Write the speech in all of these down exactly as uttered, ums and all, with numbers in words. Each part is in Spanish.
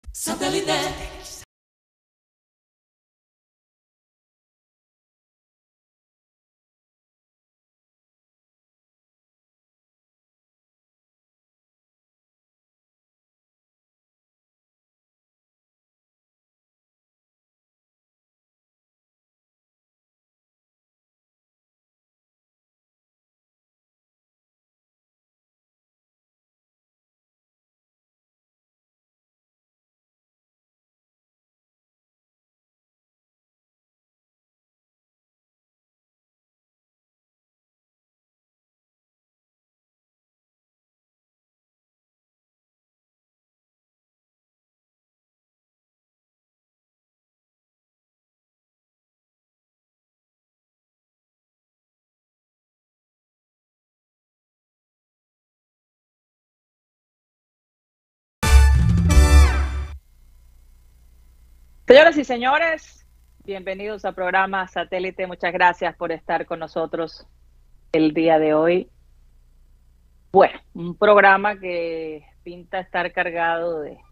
Satellite. Señoras y señores, bienvenidos al programa Satélite. Muchas gracias por estar con nosotros el día de hoy. Bueno, un programa que pinta estar cargado de,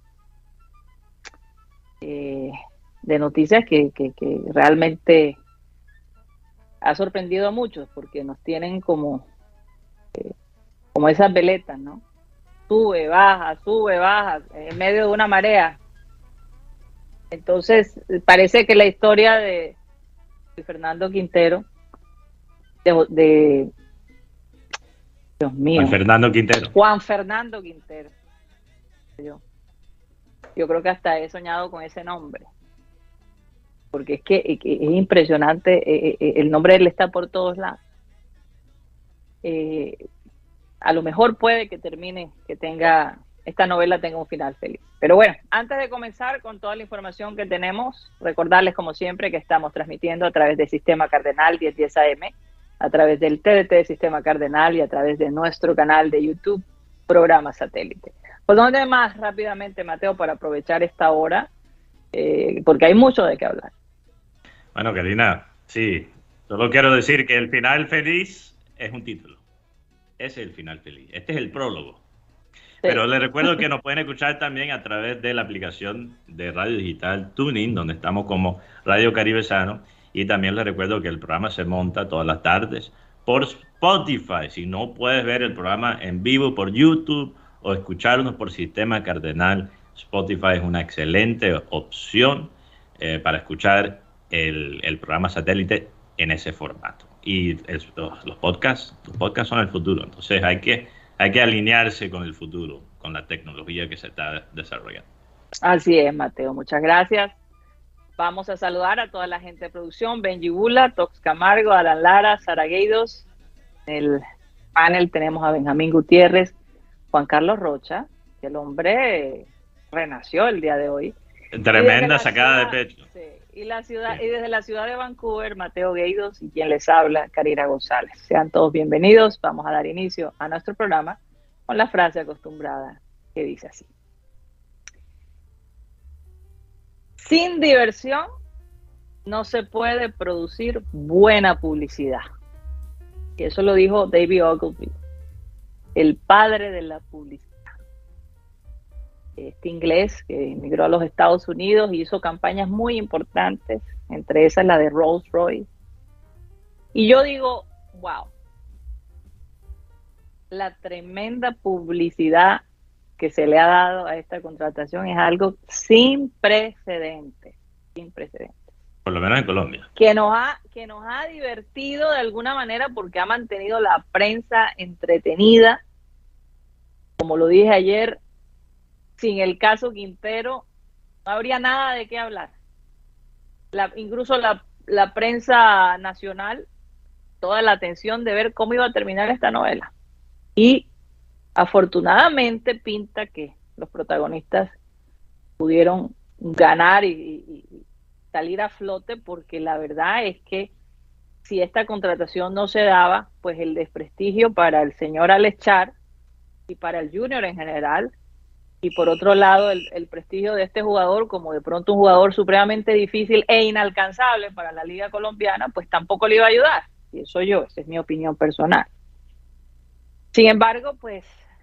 eh, de noticias que, que, que realmente ha sorprendido a muchos porque nos tienen como, eh, como esas veletas, ¿no? Sube, baja, sube, baja, en medio de una marea. Entonces, parece que la historia de, de Fernando Quintero, de, de Dios mío, Juan Fernando Quintero. Juan Fernando Quintero. Yo, yo creo que hasta he soñado con ese nombre, porque es que es, es impresionante, eh, eh, el nombre de él está por todos lados. Eh, a lo mejor puede que termine, que tenga, esta novela tenga un final feliz. Pero bueno, antes de comenzar con toda la información que tenemos, recordarles como siempre que estamos transmitiendo a través del Sistema Cardenal diez diez A M, a través del T D T Sistema Cardenal y a través de nuestro canal de YouTube, Programa Satélite. ¿Por dónde más rápidamente, Mateo, para aprovechar esta hora? Eh, porque hay mucho de qué hablar. Bueno, Karina, sí, solo quiero decir que el final feliz es un título. Ese es el final feliz. Este es el prólogo. Sí. Pero les recuerdo que nos pueden escuchar también a través de la aplicación de radio digital TuneIn, donde estamos como Radio Caribe Sano. Y también les recuerdo que el programa se monta todas las tardes por Spotify. Si no puedes ver el programa en vivo por YouTube o escucharnos por Sistema Cardenal, Spotify es una excelente opción eh, para escuchar el, el programa Satélite en ese formato. Y el, los, los podcasts, los podcasts son el futuro. Entonces hay que, hay que alinearse con el futuro, con la tecnología que se está desarrollando. Así es, Mateo. Muchas gracias. Vamos a saludar a toda la gente de producción, Benji Bula, Tox Camargo, Alan Lara, Sara Gueidos. En el panel tenemos a Benjamín Gutiérrez, Juan Carlos Rocha, que el hombre renació el día de hoy. Tremenda sacada ciudad, de pecho. Sí, y, la ciudad, sí. y desde la ciudad de Vancouver, Mateo Gueidos y quien les habla, Karina González. Sean todos bienvenidos. Vamos a dar inicio a nuestro programa con la frase acostumbrada que dice así. Sin diversión no se puede producir buena publicidad. Y eso lo dijo David Ogilvy, el padre de la publicidad. Este inglés que emigró a los Estados Unidos y hizo campañas muy importantes, entre esas la de Rolls Royce. Y yo digo, wow, la tremenda publicidad que se le ha dado a esta contratación es algo sin precedentes, sin precedentes. Por lo menos en Colombia. Que nos ha, que nos ha divertido de alguna manera porque ha mantenido la prensa entretenida. Como lo dije ayer, sin el caso Quintero no habría nada de qué hablar. La, incluso la, la prensa nacional, toda la atención de ver cómo iba a terminar esta novela. Y afortunadamente pinta que los protagonistas pudieron ganar y, y, y salir a flote, porque la verdad es que si esta contratación no se daba, pues el desprestigio para el señor Alex Char y para el Junior en general, y por otro lado el, el prestigio de este jugador como de pronto un jugador supremamente difícil e inalcanzable para la liga colombiana, pues tampoco le iba a ayudar. Y eso yo, esa es mi opinión personal. Sin embargo, pues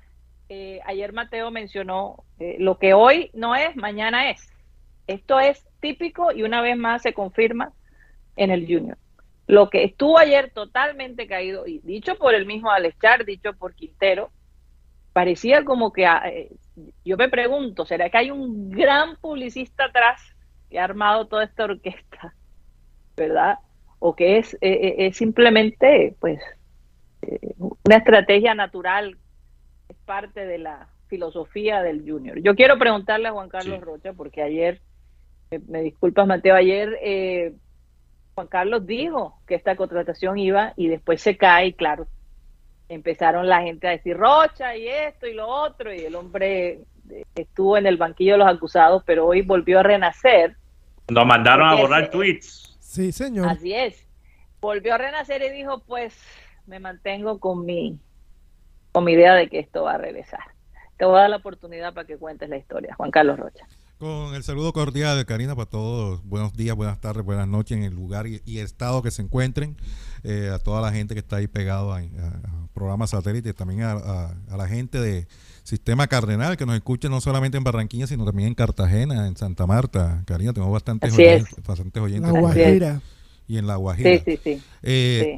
eh, ayer Mateo mencionó, eh, lo que hoy no es, mañana es. Esto es típico y una vez más se confirma en el Junior. Lo que estuvo ayer totalmente caído, y dicho por el mismo Alexar, dicho por Quintero, parecía como que, eh, yo me pregunto, ¿será que hay un gran publicista atrás que ha armado toda esta orquesta? ¿Verdad? O que es, eh, es simplemente, pues, eh, una estrategia natural, es parte de la filosofía del Junior. Yo quiero preguntarle a Juan Carlos sí. Rocha, porque ayer, eh, me disculpas Mateo, ayer eh, Juan Carlos dijo que esta contratación iba y después se cae y claro, empezaron la gente a decir Rocha y esto y lo otro y el hombre estuvo en el banquillo de los acusados, pero hoy volvió a renacer. Nos mandaron a borrar es, tweets. Sí, señor. Así es. Volvió a renacer y dijo, pues me mantengo con mi, con mi idea de que esto va a regresar. Te voy a dar la oportunidad para que cuentes la historia, Juan Carlos Rocha. Con el saludo cordial de Karina para todos. Buenos días, buenas tardes, buenas noches en el lugar y, y estado que se encuentren. Eh, a toda la gente que está ahí pegado a, a, a programas satélites, también a, a, a la gente de Sistema Cardenal que nos escucha no solamente en Barranquilla, sino también en Cartagena, en Santa Marta. Karina, tenemos bastantes Así oyentes, es. bastantes oyentes. La Guajira. Y en La Guajira. Sí, sí, sí. Eh, sí.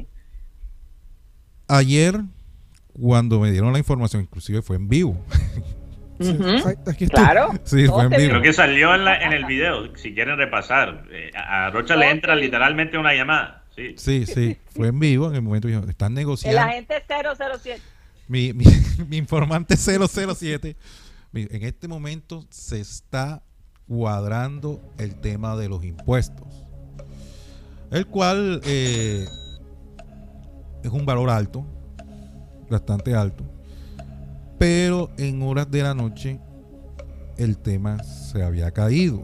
Ayer, cuando me dieron la información, inclusive fue en vivo. Uh -huh. Aquí claro. Sí, fue en vivo. Creo que salió en, la, en el video, si quieren repasar. Eh, a Rocha le entra literalmente una llamada. Sí, sí, sí, fue en vivo. En el momento dijo, están negociando. El agente cero cero siete. Mi, mi, mi informante cero cero siete. En este momento se está cuadrando el tema de los impuestos. El cual eh, es un valor alto, bastante alto. Pero en horas de la noche el tema se había caído.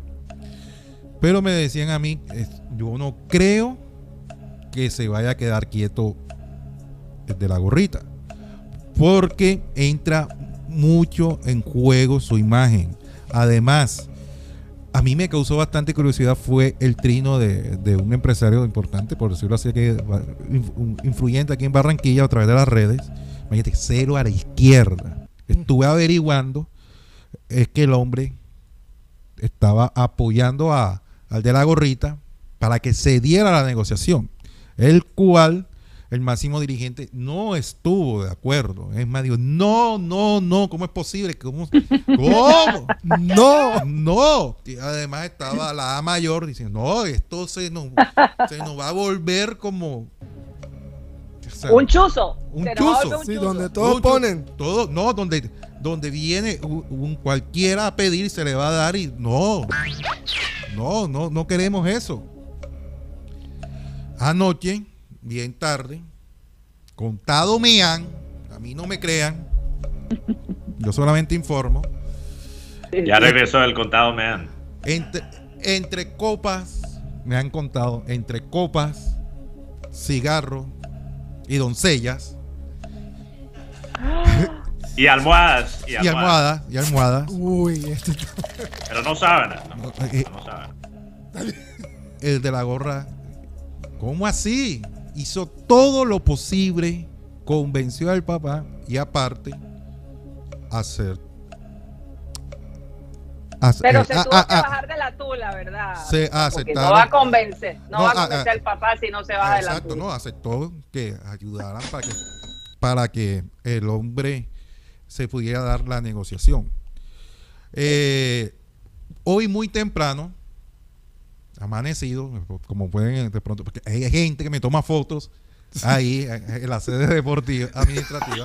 Pero me decían a mí, yo no creo que se vaya a quedar quieto el de la gorrita, porque entra mucho en juego su imagen. Además, a mí me causó bastante curiosidad fue el trino de, de un empresario importante, por decirlo así, que influyente aquí en Barranquilla a través de las redes. Imagínate, cero a la izquierda. Estuve averiguando, es que el hombre estaba apoyando a, al de la gorrita para que se diera la negociación, el cual el máximo dirigente no estuvo de acuerdo. Es más, digo, no, no, no, ¿cómo es posible? ¿Cómo? ¿Cómo? No, no. Y además estaba la A mayor diciendo, no, esto se nos, se nos va a volver como... O sea, un chuzo. Un chuzo. Un sí, chuzo. Donde todos un ponen. Todo, no, donde, donde viene un, un cualquiera a pedir se le va a dar y no. No, no, no queremos eso. Anoche, bien tarde, contado me han, a mí no me crean, yo solamente informo. Ya regresó el contado me han. Entre, entre copas, me han contado, entre copas, cigarros y doncellas. Y almohadas. Y almohadas. Y almohadas. Y almohadas. Uy, esto... Pero no sábanas. No, no, eh, no sábanas. El de la gorra, ¿cómo así? Hizo todo lo posible, convenció al papá y aparte hacer. hacer Pero se eh, tuvo a, que a, bajar de la tula, ¿verdad? Se aceptaron. No va a convencer, no, no va a convencer a, al papá si no se baja de la tula. Exacto, no, aceptó que ayudaran para que, para que el hombre se pudiera dar la negociación. Eh, hoy muy temprano, amanecido, como pueden de pronto, porque hay gente que me toma fotos ahí en la sede deportiva administrativa.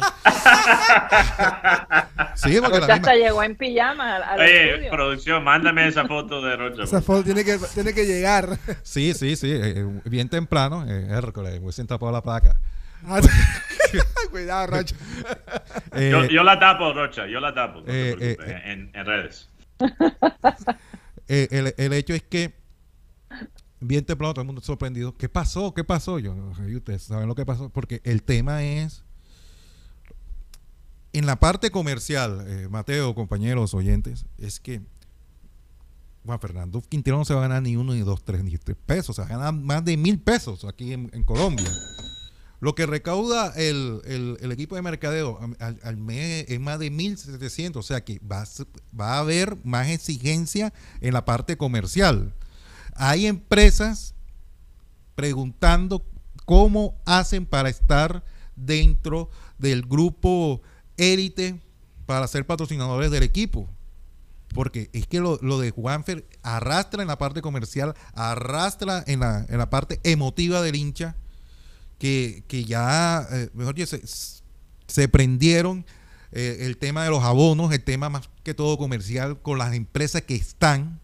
Sí, porque Rocha la misma... hasta llegó en pijama al Oye, estudio. Producción, mándame esa foto de Rocha. Esa foto tiene que, tiene que llegar. Sí, sí, sí, eh, bien temprano, eh, Hércules, voy a tapar la placa. Cuidado, Rocha. eh, yo, yo la tapo, Rocha, yo la tapo, no eh, te preocupes, eh, en, en redes. Eh, el, el hecho es que bien temprano todo el mundo sorprendido. ¿Qué pasó? ¿Qué pasó? Yo, y ustedes saben lo que pasó, porque el tema es en la parte comercial, eh, Mateo, compañeros, oyentes, es que Juan Fernando Quintero no se va a ganar ni uno, ni dos, tres, ni tres pesos, se va a ganar más de mil pesos aquí en, en Colombia. Lo que recauda el, el, el equipo de mercadeo al, al mes es más de mil setecientos, o sea que va, va a haber más exigencia en la parte comercial. Hay empresas preguntando cómo hacen para estar dentro del grupo élite para ser patrocinadores del equipo. Porque es que lo, lo de Juanfer arrastra en la parte comercial, arrastra en la, en la parte emotiva del hincha, que, que ya, eh, mejor dicho, se, se prendieron eh, el tema de los abonos, el tema más que todo comercial, con las empresas que están,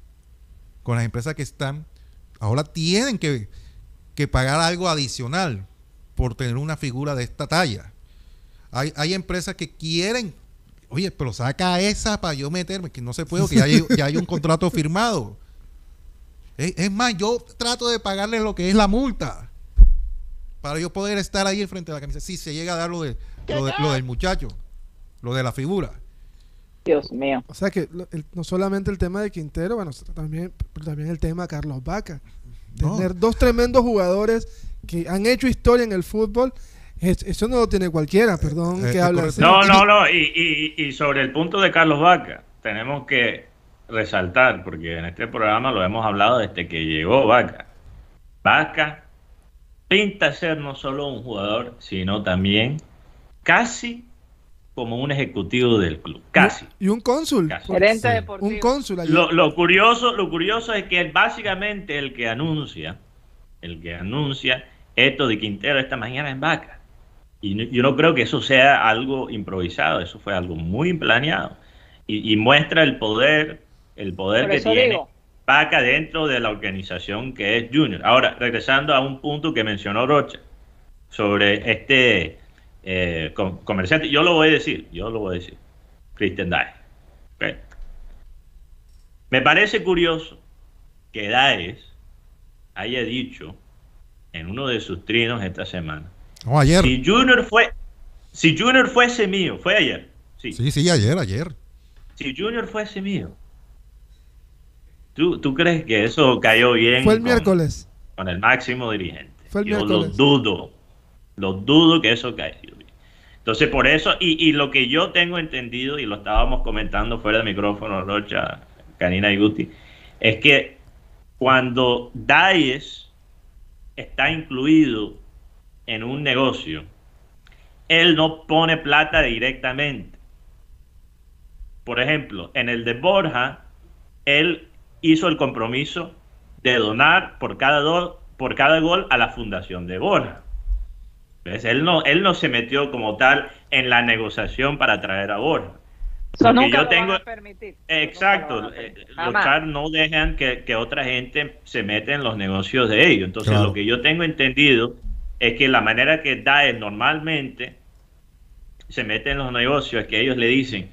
con las empresas que están, ahora tienen que, que pagar algo adicional por tener una figura de esta talla. Hay, hay empresas que quieren, oye, pero saca esa para yo meterme, que no se puede, que ya hay, ya hay un contrato firmado. Es, es más, yo trato de pagarle lo que es la multa para yo poder estar ahí frente a la camisa. Si sí, se llega a dar lo, de, lo, de, lo del muchacho, lo de la figura. Dios mío. O sea que lo, el, no solamente el tema de Quintero, bueno, también, también el tema de Carlos Vaca. No. Tener dos tremendos jugadores que han hecho historia en el fútbol, es, eso no lo tiene cualquiera, perdón Eh, que eh, hable correcto. así. No, no, no. Y, y, y sobre el punto de Carlos Vaca, tenemos que resaltar, porque en este programa lo hemos hablado desde que llegó Vaca. Vaca pinta ser no solo un jugador, sino también casi como un ejecutivo del club. Casi. Y un cónsul. Casi. Gerente Sí. deportivo. Un cónsul allí. Lo, lo curioso, lo curioso es que él básicamente el que anuncia, el que anuncia esto de Quintero esta mañana en Vaca. Y no, yo no creo que eso sea algo improvisado, eso fue algo muy planeado. Y, y muestra el poder, el poder Por que eso tiene digo. Vaca dentro de la organización que es Junior. Ahora, regresando a un punto que mencionó Rocha sobre este eh, com- comerciante, yo lo voy a decir, yo lo voy a decir, Christian Daes. ¿Okay? Me parece curioso que Daes haya dicho en uno de sus trinos esta semana, No, ayer. si Junior fue, si Junior fuese mío, fue ayer, sí, Sí, sí, ayer, ayer. si Junior fuese mío, ¿tú, tú crees que eso cayó bien Fue el con, miércoles. con el máximo dirigente? Fue el Yo lo miércoles. dudo, lo dudo que eso cayó bien. Entonces, por eso, y, y lo que yo tengo entendido, y lo estábamos comentando fuera de micrófono, Rocha, Karina y Guti, es que cuando Daes está incluido en un negocio, él no pone plata directamente. Por ejemplo, en el de Borja, él hizo el compromiso de donar por cada, do, por cada gol a la fundación de Borja. ¿Ves? Él no, él no se metió como tal en la negociación para traer a Borja. Eso Porque nunca yo lo tengo- van a permitir. Exacto, Nunca lo van a eh, permitir. los Jamás. Char no dejan que, que otra gente se meta en los negocios de ellos. Entonces, Claro. lo que yo tengo entendido es que la manera que Daes normalmente se mete en los negocios es que ellos le dicen,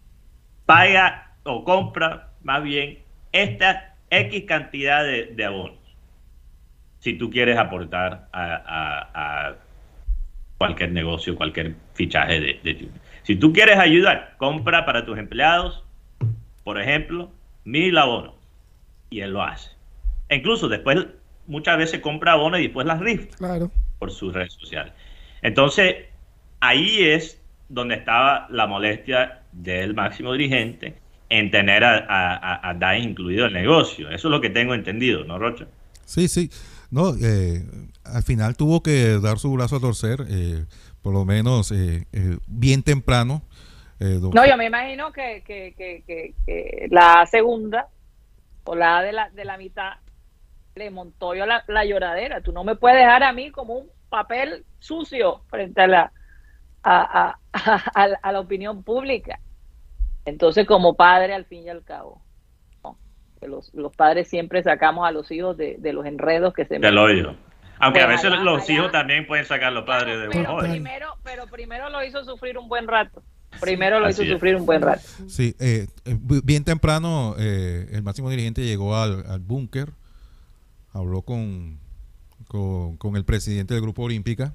paga o compra más bien esta X cantidad de, de abonos, si tú quieres aportar a, a- a cualquier negocio, cualquier fichaje de, de Junior. Si tú quieres ayudar, compra para tus empleados, por ejemplo, mil abonos. Y él lo hace. E incluso después, muchas veces compra abonos y después las rifa Claro. por sus redes sociales. Entonces, ahí es donde estaba la molestia del máximo dirigente en tener a, a, a Daes incluido en el negocio. Eso es lo que tengo entendido, ¿no, Rocha? Sí, sí. No, eh, al final tuvo que dar su brazo a torcer, eh, por lo menos eh, eh, bien temprano. Eh, don- No, yo me imagino que, que, que, que, que la segunda o la de la, de la mitad le montó yo la, la lloradera. Tú no me puedes dejar a mí como un papel sucio frente a la, a, a, a, a, a la opinión pública. Entonces, como padre, al fin y al cabo, ¿no? Que los, los padres siempre sacamos a los hijos de, de los enredos que se Te lo oigo. Aunque a Pues veces allá, los allá. hijos también pueden sacar a los padres de un pero joven. primero, pero primero lo hizo sufrir un buen rato. Primero lo Así hizo es. sufrir un buen rato. Sí, eh, eh, bien temprano eh, el máximo dirigente llegó al, al búnker, habló con, con, con el presidente del Grupo Olímpica.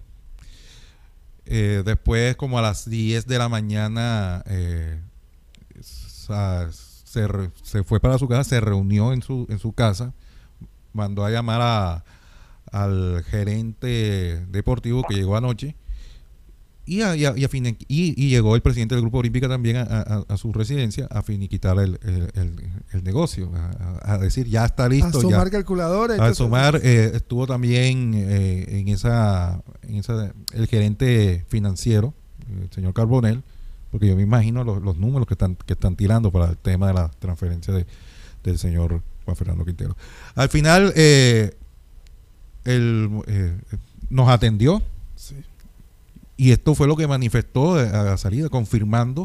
Eh, después, como a las diez de la mañana, eh, sa- se, re- se fue para su casa, se reunió en su, en su casa, mandó a llamar a, al gerente deportivo que llegó anoche y, a, y, a, y, a fin, y, y llegó el presidente del Grupo Olímpica también a, a, a su residencia a finiquitar el, el, el, el negocio, a, a decir ya está listo. A sumar ya, calculadores. A sumar, eh, estuvo también eh, en, esa, en esa el gerente financiero, el señor Carbonell, porque yo me imagino los, los números que están, que están tirando para el tema de la transferencia de, del señor Juan Fernando Quintero. Al final, eh, él eh, nos atendió. Sí. Y esto fue lo que manifestó a la salida, confirmando.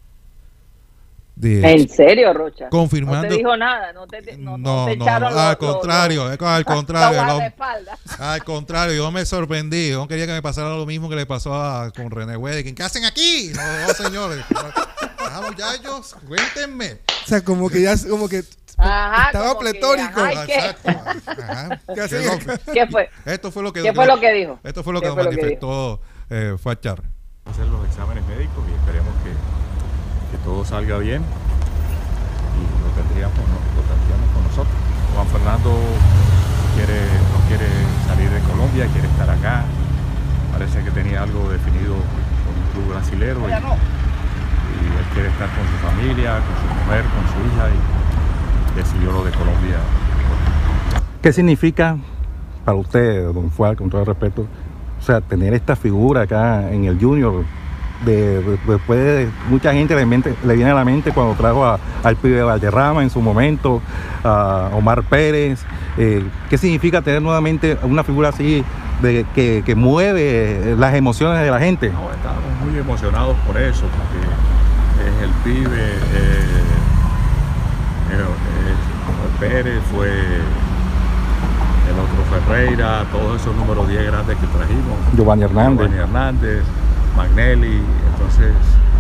De, ¿En serio, Rocha? Confirmando. No te dijo nada, no te, no, no, no, te no, echaron no, al los- contrario, los- al contrario, los lo- guardaespaldas. al contrario, yo me sorprendí, yo no quería que me pasara lo mismo que le pasó a, con René Wedekin. ¿Qué hacen aquí? No, no, señores, ah, muchachos, cuéntenme. O sea, como que ya, como que Ajá, estaba como que, pletórico. ajá, ¿y qué? Exacto. Ajá. ¿Qué hacen? ¿Qué fue? Esto fue lo que ¿Qué fue lo que dijo? Esto fue lo ¿Qué que fue lo que manifestó eh, Fachar. Hacer los exámenes médicos y esperemos que, que todo salga bien y lo tendríamos, lo tendríamos con nosotros. Juan Fernando quiere, no quiere salir de Colombia, quiere estar acá. Parece que tenía algo definido con un club brasilero y, y él quiere estar con su familia, con su mujer, con su hija y decidió lo de Colombia. ¿Qué significa para usted, don Fuad, con todo el respeto, o sea, tener esta figura acá en el Junior? De, de- después de, mucha gente le, mente- le viene a la mente cuando trajo a- al pibe Valderrama en su momento, a Omar Pérez. Eh, ¿Qué significa tener nuevamente una figura así de, que, que mueve las emociones de la gente? No, estábamos muy emocionados por eso, porque es el pibe, eh, eh, eh, Pérez, fue el otro Ferreira, todos esos números diez grandes que trajimos. Giovanni Hernández. Giovanni Hernández, Magnelli, entonces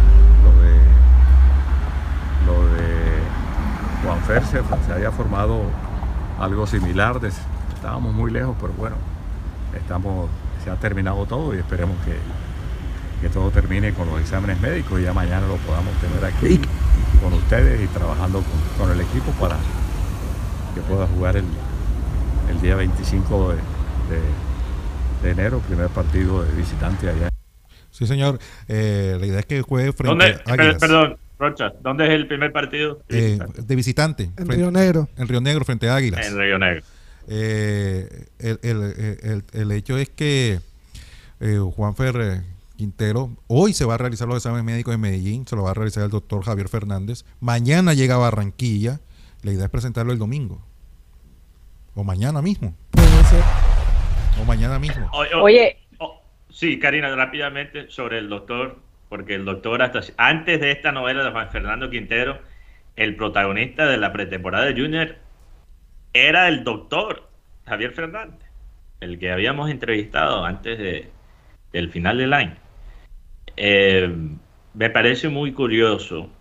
lo de, lo de Juan Fer se, se había formado algo similar, des- estábamos muy lejos, pero bueno, estamos, se ha terminado todo y esperemos que, que todo termine con los exámenes médicos y ya mañana lo podamos tener aquí Y- con ustedes y trabajando con, con el equipo para que pueda jugar el, el día veinticinco de, de- de enero, primer partido de visitante allá. Sí, señor. Eh, la idea es que juegue frente ¿Dónde, a Águilas. per- perdón, Rocha, ¿dónde es el primer partido? Eh, de visitante. En frente- Río Negro. En Río Negro, frente a Águilas. En Río Negro. Eh, el, el- el- el hecho es que eh, Juanfer eh, Quintero hoy se va a realizar los exámenes médicos en Medellín, se lo va a realizar el doctor Javier Fernández. Mañana llega a Barranquilla. La idea es presentarlo el domingo. O mañana mismo. Puede ser. O mañana mismo. O- o- Oye, o- sí, Karina, rápidamente sobre el doctor, porque el doctor, hasta antes de esta novela de Juan Fernando Quintero, el protagonista de la pretemporada de Junior era el doctor Javier Fernández, el que habíamos entrevistado antes de, del final del año. Eh, me parece muy curioso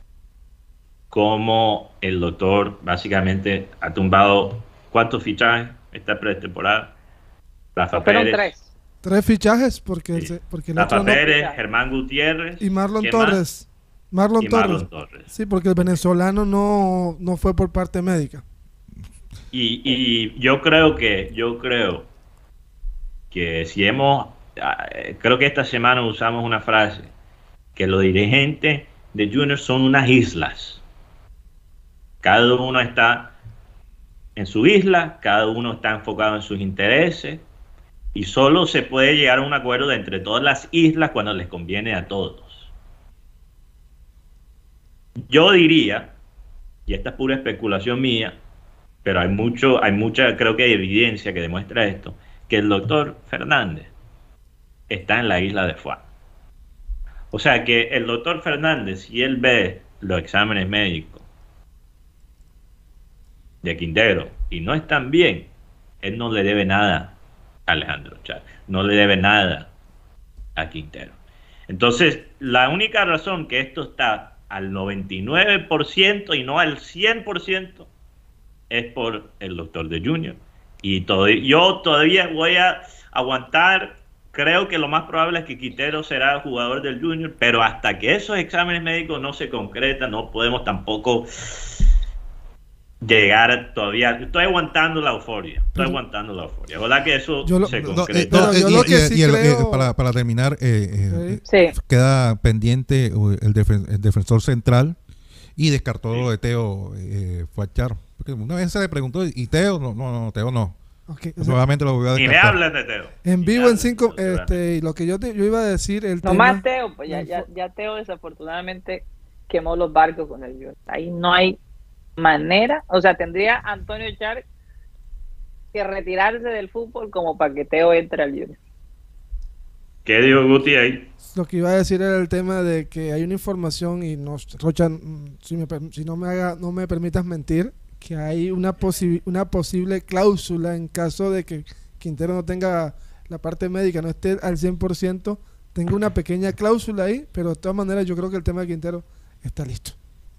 cómo el doctor básicamente ha tumbado cuántos fichajes esta pretemporada. Rafa fueron Pérez, tres. Tres fichajes porque, Sí. el- porque el Rafa otro no. Pérez, Germán Gutiérrez Y Marlon ¿quién más? Torres. Marlon y Torres. Marlon Torres. Sí, porque el venezolano no, no fue por parte médica. Y, y yo creo que, yo creo que si hemos, ah, eh, creo que esta semana usamos una frase, que los dirigentes de Junior son unas islas. Cada uno está en su isla, cada uno está enfocado en sus intereses y solo se puede llegar a un acuerdo entre todas las islas cuando les conviene a todos. Yo diría, y esta es pura especulación mía, pero hay mucho, hay mucha, creo que hay evidencia que demuestra esto, que el doctor Fernández está en la isla de Fuá. O sea que el doctor Fernández, si él ve los exámenes médicos de Quintero y no están bien, él no le debe nada a Alejandro Chávez, no le debe nada a Quintero. Entonces, la única razón que esto está al noventa y nueve por ciento y no al cien por ciento es por el doctor de Junior. Y todo, yo todavía voy a aguantar, creo que lo más probable es que Quintero será jugador del Junior, pero hasta que esos exámenes médicos no se concretan, no podemos tampoco llegar todavía. Estoy aguantando la euforia. Estoy pero, aguantando la euforia. ¿Verdad que eso lo, se no, concreta? No, yo y, lo que y, sí y el, creo... eh, para, para terminar, eh, sí. eh, queda pendiente el, defen el defensor central y descartó sí. lo de Teo eh, Fuachar. Porque una vez se le preguntó, ¿y Teo? No, no, no Teo no. Okay, pues nuevamente lo voy a descartar. Y me hablan de Teo. En vivo en cinco, este, lo que yo, te, yo iba a decir, el no tema... más Teo, pues ya, ya, ya Teo desafortunadamente quemó los barcos con el Junior. Ahí no hay manera, o sea, tendría Antonio Char que retirarse del fútbol como para que Teo entre al Junior. ¿Qué dijo Guti ahí? Lo que iba a decir era el tema de que hay una información y no, Rocha, si, me, si no me haga, no me permitas mentir, que hay una, posi una posible cláusula en caso de que Quintero no tenga la parte médica, no esté al cien por ciento, tenga una pequeña cláusula ahí, pero de todas maneras yo creo que el tema de Quintero está listo.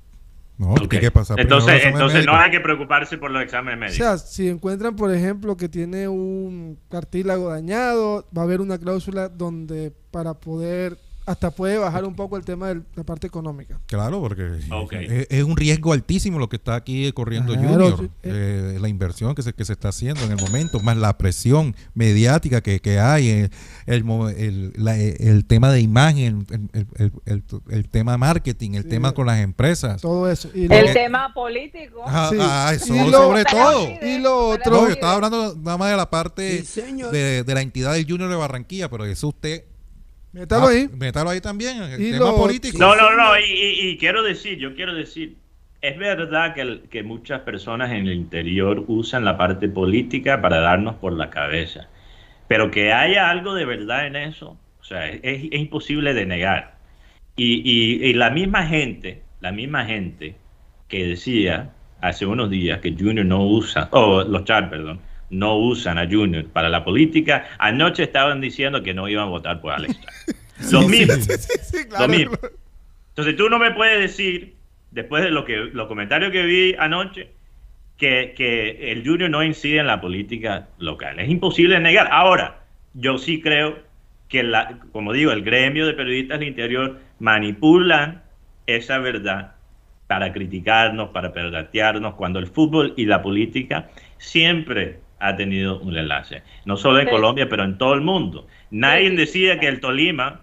No, okay. ¿Qué, qué pasa? Entonces, entonces no hay que preocuparse por los exámenes médicos. O sea, si encuentran, por ejemplo, que tiene un cartílago dañado, va a haber una cláusula donde para poder... hasta puede bajar un poco el tema de la parte económica. Claro, porque okay. es, es un riesgo altísimo lo que está aquí corriendo claro, Junior. Sí. Eh, la inversión que se, que se está haciendo en el momento, más la presión mediática que, que hay, el, el, el, la, el tema de imagen, el, el, el, el tema marketing, el sí. tema con las empresas. Todo eso. Y el que, tema político. Ah, sí. ah, eso, y lo, sobre todo. Y lo otro. No, yo estaba hablando nada más de la parte sí, de, de la entidad del Junior de Barranquilla, pero eso usted... Métalo ahí. Ah, métalo ahí también, el y tema lo, político. No, no, no, y, y, y quiero decir, yo quiero decir, es verdad que, el, que muchas personas en el interior usan la parte política para darnos por la cabeza, pero que haya algo de verdad en eso, o sea, es, es imposible de negar. Y, y, y la misma gente, la misma gente que decía hace unos días que Junior no usa, o oh, los Char, perdón, no usan a Junior para la política, anoche estaban diciendo que no iban a votar por Alex Char. Lo mismo. Sí, sí, sí, claro. Lo mismo. Entonces tú no me puedes decir, después de lo que los comentarios que vi anoche, que, que el Junior no incide en la política local. Es imposible negar. Ahora, yo sí creo que, la, como digo, el gremio de periodistas del interior manipulan esa verdad para criticarnos, para perdatearnos, cuando el fútbol y la política siempre ha tenido un enlace, no solo en sí. Colombia, pero en todo el mundo. Nadie sí. decía que el Tolima,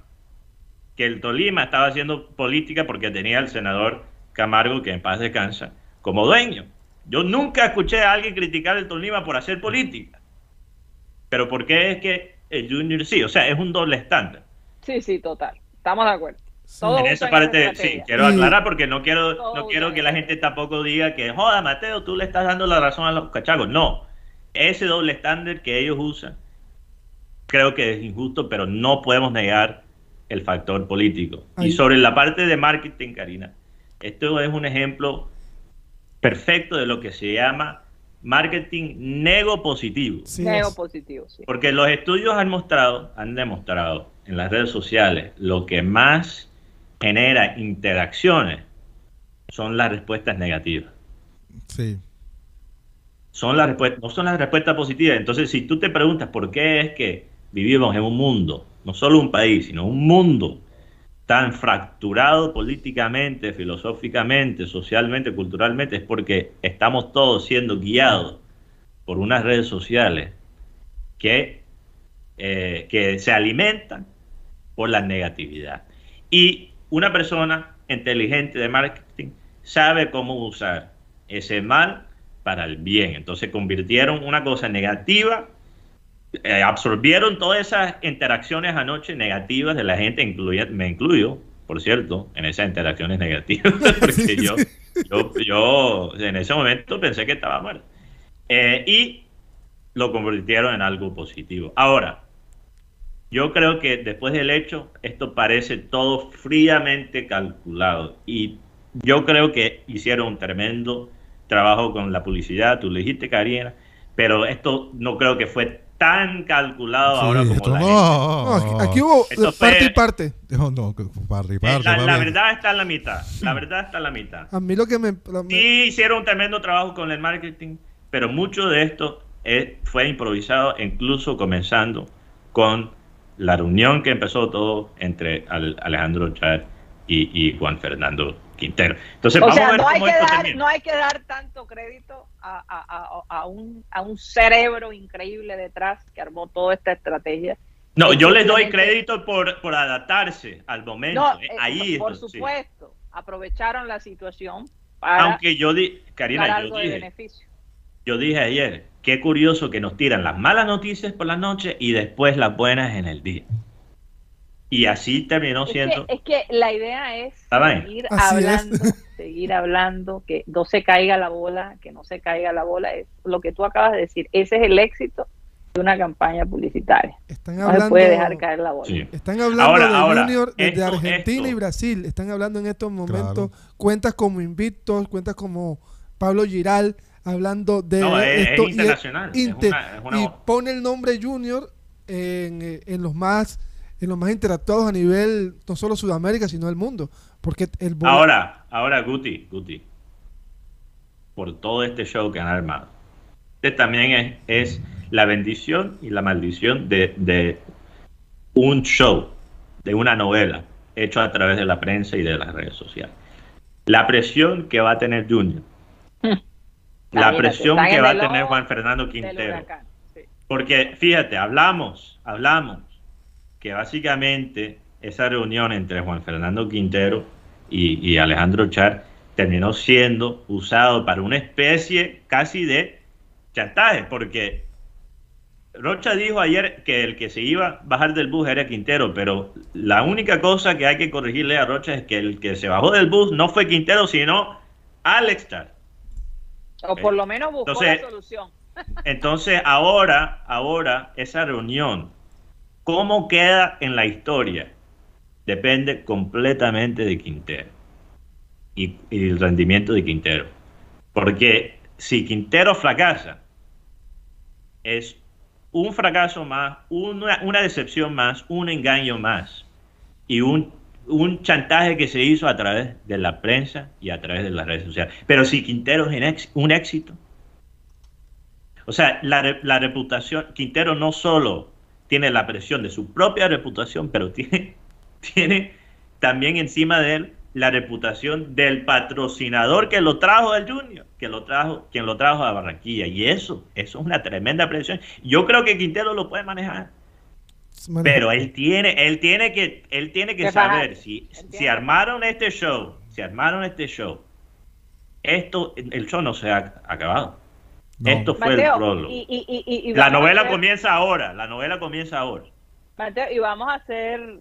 que el Tolima estaba haciendo política porque tenía al senador Camargo, que en paz descansa, como dueño. Yo nunca escuché a alguien criticar el Tolima por hacer política. Pero ¿por qué es que el Junior sí? O sea, es un doble estándar. Sí, sí, total. Estamos de acuerdo. Todos en esa parte, esa sí, quiero aclarar porque no quiero, no quiero que la gente tampoco diga que, joda, Mateo, tú le estás dando la razón a los cachacos. No. Ese doble estándar que ellos usan creo que es injusto, pero no podemos negar el factor político. Ay. Y sobre la parte de marketing, Karina, esto es un ejemplo perfecto de lo que se llama marketing negopositivo. Sí, negopositivo, sí. Porque los estudios han mostrado, han demostrado en las redes sociales, lo que más genera interacciones son las respuestas negativas. Sí. Son las respuestas, no son las respuestas positivas. Entonces, si tú te preguntas por qué es que vivimos en un mundo, no solo un país, sino un mundo tan fracturado políticamente, filosóficamente, socialmente, culturalmente, es porque estamos todos siendo guiados por unas redes sociales que, eh, que se alimentan por la negatividad. Y una persona inteligente de marketing sabe cómo usar ese mal para el bien. Entonces convirtieron una cosa negativa, eh, absorbieron todas esas interacciones anoche negativas de la gente, incluye, me incluyo, por cierto, en esas interacciones negativas, porque yo, yo, yo en ese momento pensé que estaba muerto. Eh, y lo convirtieron en algo positivo. Ahora, yo creo que después del hecho, esto parece todo fríamente calculado. Y yo creo que hicieron un tremendo trabajo con la publicidad, tú le dijiste, Karina, pero esto no creo que fue tan calculado sí, ahora como la no, gente. No, aquí, aquí hubo esto parte fue, y parte. No, no, parte y parte. La, la verdad está en la mitad. La verdad está en la mitad. A mí lo que me... me... Sí hicieron un tremendo trabajo con el marketing, pero mucho de esto es, fue improvisado, incluso comenzando con la reunión que empezó todo entre Alejandro Char y, y Juan Fernando Quintero. Entonces, O vamos a sea, ver no hay, cómo que esto dar, termina. no hay que dar tanto crédito a, a, a, a, un, a un cerebro increíble detrás que armó toda esta estrategia. No, Es yo le doy simplemente- crédito por, por adaptarse al momento. No, eh, eh, Ahí por es donde- sí. supuesto, aprovecharon la situación para Aunque yo di, dar Karina, yo algo de dije, beneficio. yo dije ayer, qué curioso que nos tiran las malas noticias por la noche y después las buenas en el día. Y así terminó Es siendo. que, es que la idea es Está bien. seguir Así es. hablando, seguir hablando, que no se caiga la bola, que no se caiga la bola. Es lo que tú acabas de decir. Ese es el éxito de una campaña publicitaria. Están No se hablando, puede dejar caer la bola. Sí. están hablando Ahora, de ahora, Junior desde esto- Argentina esto- y Brasil. Están hablando en estos momentos Claro. cuentas como Invictos, cuentas como Pablo Giral, hablando de No, es- es esto y- internacional, es inte- una- es una- y pone el nombre Junior en, eh, en los más en los más interactuados a nivel no solo Sudamérica sino del mundo, porque el bola- Ahora, ahora, Guti, Guti, por todo este show que han armado, este también es, es la bendición y la maldición de, de un show, de una novela, hecho a través de la prensa y de las redes sociales. La presión que va a tener Junior, la Imagínate, presión están que en va a el tener ojo Juan Fernando del Quintero. huracán, sí. Porque fíjate, hablamos, hablamos que básicamente esa reunión entre Juan Fernando Quintero y, y Alejandro Char terminó siendo usado para una especie casi de chantaje, porque Rocha dijo ayer que el que se iba a bajar del bus era Quintero, pero la única cosa que hay que corregirle a Rocha es que el que se bajó del bus no fue Quintero, sino Alex Char. O por lo menos buscó Entonces- la solución. Entonces, ahora, ahora, esa reunión, ¿cómo queda en la historia? Depende completamente de Quintero y, y el rendimiento de Quintero. Porque si Quintero fracasa, es un fracaso más, una, una decepción más, un engaño más y un, un chantaje que se hizo a través de la prensa y a través de las redes sociales. Pero si Quintero es un ex- un éxito, o sea, la, re- la reputación, Quintero no solo tiene la presión de su propia reputación, pero tiene, tiene también encima de él la reputación del patrocinador que lo trajo al Junior, que lo trajo, quien lo trajo a Barranquilla. Y eso, eso es una tremenda presión. Yo creo que Quintero lo puede manejar, pero él tiene, él tiene que, él tiene que Que saber bajar. si, Él tiene si que armaron este show, si armaron este show, esto, el show no se ha acabado. No. Esto fue Mateo, el prólogo. y, y, y, y- y La vamos a novela hacer- comienza ahora, la novela comienza ahora. Mateo, y vamos a ser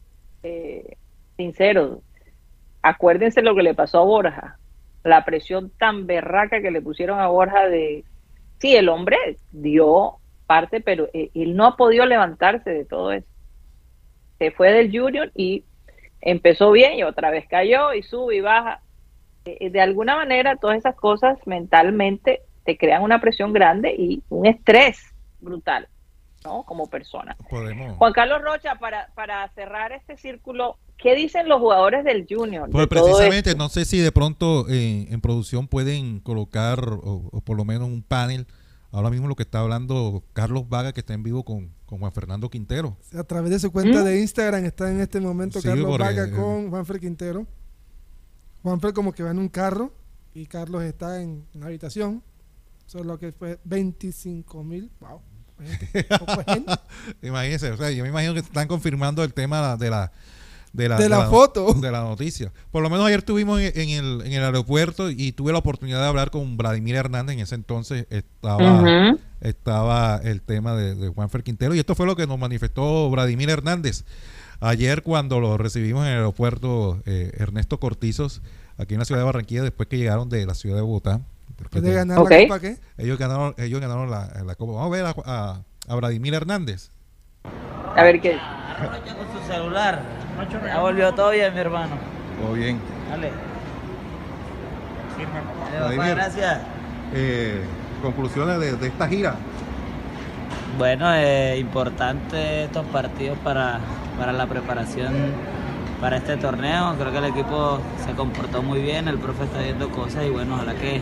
eh, sinceros. Acuérdense lo que le pasó a Borja. La presión tan berraca que le pusieron a Borja de... Sí, el hombre dio parte, pero eh, él no ha podido levantarse de todo eso. Se fue del Junior y empezó bien y otra vez cayó y sube y baja. Eh, de alguna manera, todas esas cosas mentalmente te crean una presión grande y un estrés brutal, ¿no? Como persona. Podemos. Juan Carlos Rocha, para, para cerrar este círculo, ¿qué dicen los jugadores del Junior? Pues de todo precisamente, esto? no sé si de pronto eh, en producción pueden colocar o, o por lo menos un panel. Ahora mismo lo que está hablando Carlos Vaga, que está en vivo con, con Juan Fernando Quintero. a través de su cuenta ¿Mm? de Instagram está en este momento Sí, Carlos porque, Vaga eh, con Juanfer Quintero. Juanfer como que va en un carro y Carlos está en una habitación. Eso es lo que fue veinticinco mil. Wow. Gente, poco gente. Imagínense, o sea, yo me imagino que están confirmando el tema de la de la, De la foto. de la noticia. Por lo menos ayer estuvimos en, en el, en el aeropuerto y tuve la oportunidad de hablar con Vladimir Hernández. En ese entonces estaba Ujú. estaba el tema de, de Juanfer Quintero y esto fue lo que nos manifestó Vladimir Hernández ayer cuando lo recibimos en el aeropuerto eh, Ernesto Cortizos aquí en la ciudad de Barranquilla después que llegaron de la ciudad de Bogotá. Después de ganar Ok. la copa, ¿qué? Ellos ganaron, ellos ganaron la, la copa. Vamos a ver a, a, a Vladimir Hernández. A ver qué. Rocha con su celular. Ya volvió todo bien, mi hermano. Todo bien. Dale. Dale, papá, Vladimir. gracias. Eh, conclusiones de, de esta gira. Bueno, eh, importante estos partidos para, para la preparación para este torneo. Creo que el equipo se comportó muy bien, el profe está viendo cosas y bueno, ojalá que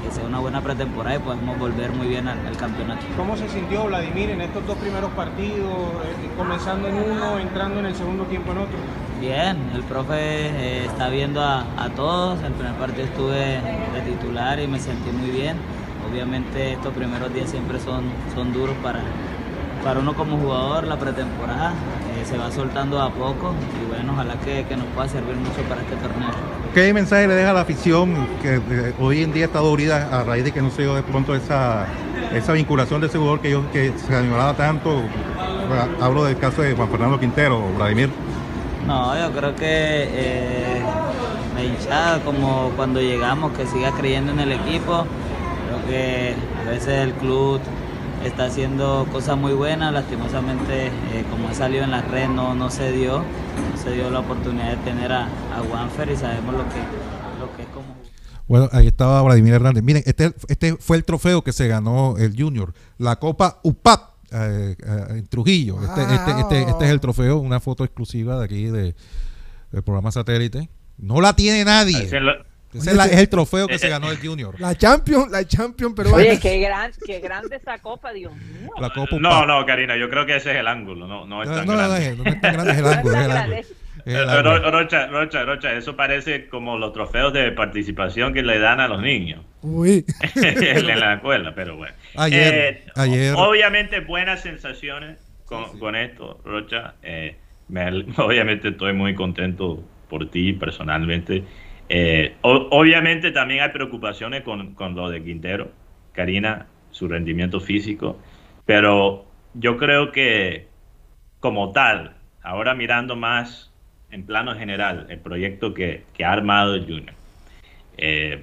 que sea una buena pretemporada y podemos volver muy bien al, al campeonato. ¿Cómo se sintió Vladimir en estos dos primeros partidos, eh, comenzando en uno, entrando en el segundo tiempo en otro? Bien, el profe eh, está viendo a, a todos. El primer partido estuve de titular y me sentí muy bien. Obviamente estos primeros días siempre son, son duros para, para uno como jugador, la pretemporada. Eh, se va soltando a poco y bueno, ojalá que, que nos pueda servir mucho para este torneo. ¿Qué mensaje le deja a la afición que eh, hoy en día está dolorida a raíz de que no se dio de pronto esa, esa vinculación de ese jugador que, yo, que se animaba tanto? Hablo del caso de Juan Fernando Quintero, Vladimir. No, yo creo que eh, la hinchada, como cuando llegamos, que siga creyendo en el equipo. Creo que a veces el club está haciendo cosas muy buenas, lastimosamente eh, como ha salido en las redes no, no se dio, no se dio la oportunidad de tener a, a Juanfer y sabemos lo que, lo que es como... Bueno, ahí estaba Vladimir Hernández. Miren, este, este fue el trofeo que se ganó el Junior, la Copa U P A P. Eh, eh, en Trujillo. Este, este, este, este es el trofeo, una foto exclusiva de aquí de, del programa Satélite. No la tiene nadie. Es el, Ese es, la, es el trofeo que se ganó el Junior. La Champion, la Champion peruana. Oye, qué, gran, qué grande esa copa, Dios mío. La copa no, no, Karina, yo creo que ese es el ángulo. No, no es tan no, no, grande. No, no, no es tan grande, es el ángulo. Es el ángulo. Es el ángulo. Ro- Rocha, Rocha, Rocha, eso parece como los trofeos de participación que le dan a los niños. Uy. En la escuela, pero bueno. Ayer, Eh, ayer. Obviamente buenas sensaciones con, sí, sí. con esto, Rocha. Eh, me, obviamente estoy muy contento por ti personalmente. Eh, o, obviamente también hay preocupaciones con, con lo de Quintero, Karina, su rendimiento físico, pero yo creo que como tal, ahora mirando más en plano general el proyecto que, que ha armado el Junior, eh,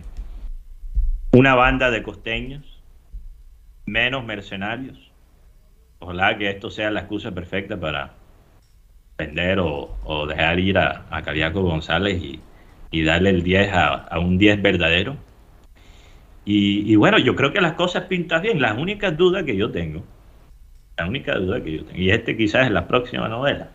una banda de costeños, menos mercenarios, ojalá que esto sea la excusa perfecta para vender o, o dejar ir a, a Cariaco González y y darle el diez a, a un diez verdadero. Y, y bueno, yo creo que las cosas pintan bien. La única duda que yo tengo, la única duda que yo tengo, y este quizás es la próxima novela,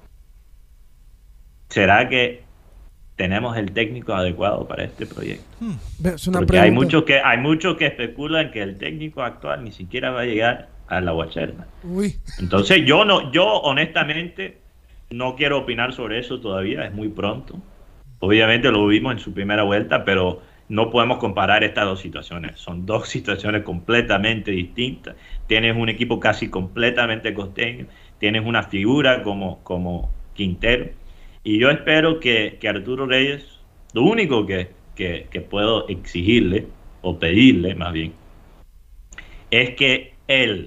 ¿será que tenemos el técnico adecuado para este proyecto? Hmm. Es una Porque pregunta. hay muchos que hay muchos que especulan que el técnico actual ni siquiera va a llegar a la Guacherna. Uy. Entonces yo no, yo honestamente no quiero opinar sobre eso todavía, es muy pronto. Obviamente lo vimos en su primera vuelta, pero no podemos comparar estas dos situaciones. Son dos situaciones completamente distintas. Tienes un equipo casi completamente costeño, tienes una figura como, como Quintero. Y yo espero que, que Arturo Reyes, lo único que, que, que puedo exigirle, o pedirle más bien, es que él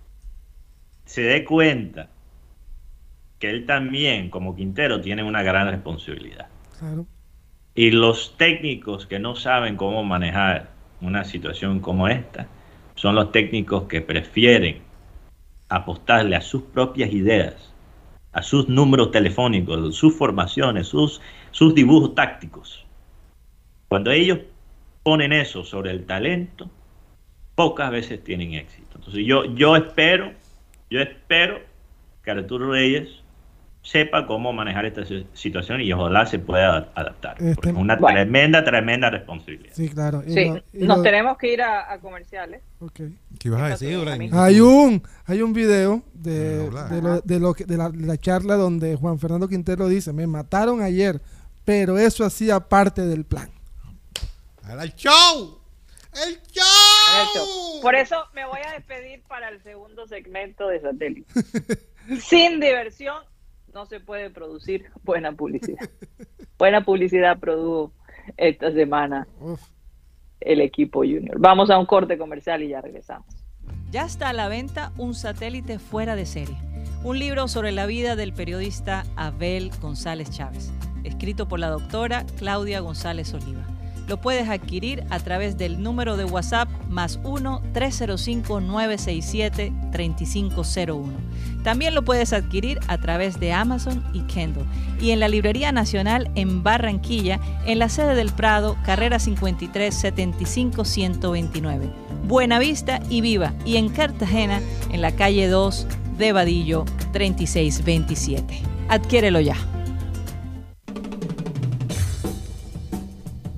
se dé cuenta que él también, como Quintero, tiene una gran responsabilidad. Claro. Y los técnicos que no saben cómo manejar una situación como esta son los técnicos que prefieren apostarle a sus propias ideas, a sus números telefónicos, sus formaciones, sus, sus dibujos tácticos. Cuando ellos ponen eso sobre el talento, pocas veces tienen éxito. Entonces yo, yo espero, yo espero que Arturo Reyes sepa cómo manejar esta situación y ojalá se pueda adaptar. Este, es una bueno. tremenda, tremenda responsabilidad. Sí, claro. Y Sí, lo- y nos lo- tenemos que ir a, a comerciales. Okay. ¿Qué ibas a decir, Vladimir? Hay un hay un video de, Hablar. de, lo, de, lo que- de la, de la charla donde Juan Fernando Quintero dice, me mataron ayer, pero eso hacía parte del plan. ¡El show! ¡El show! Por eso me voy a despedir para el segundo segmento de Satélite. Sin diversión no se puede producir buena publicidad. Buena publicidad produjo esta semana Uf. el equipo Junior. Vamos a un corte comercial y ya regresamos. Ya está a la venta Un satélite fuera de serie, un libro sobre la vida del periodista Abel González Chávez, escrito por la doctora Claudia González Oliva. Lo puedes adquirir a través del número de WhatsApp más uno tres cero cinco nueve seis siete tres cinco cero uno. También lo puedes adquirir a través de Amazon y Kindle y en la Librería Nacional en Barranquilla, en la sede del Prado, carrera cincuenta y tres setenta y cinco ciento veintinueve. Buenavista y Viva, y en Cartagena, en la calle dos de Vadillo treinta y seis veintisiete. Adquiérelo ya.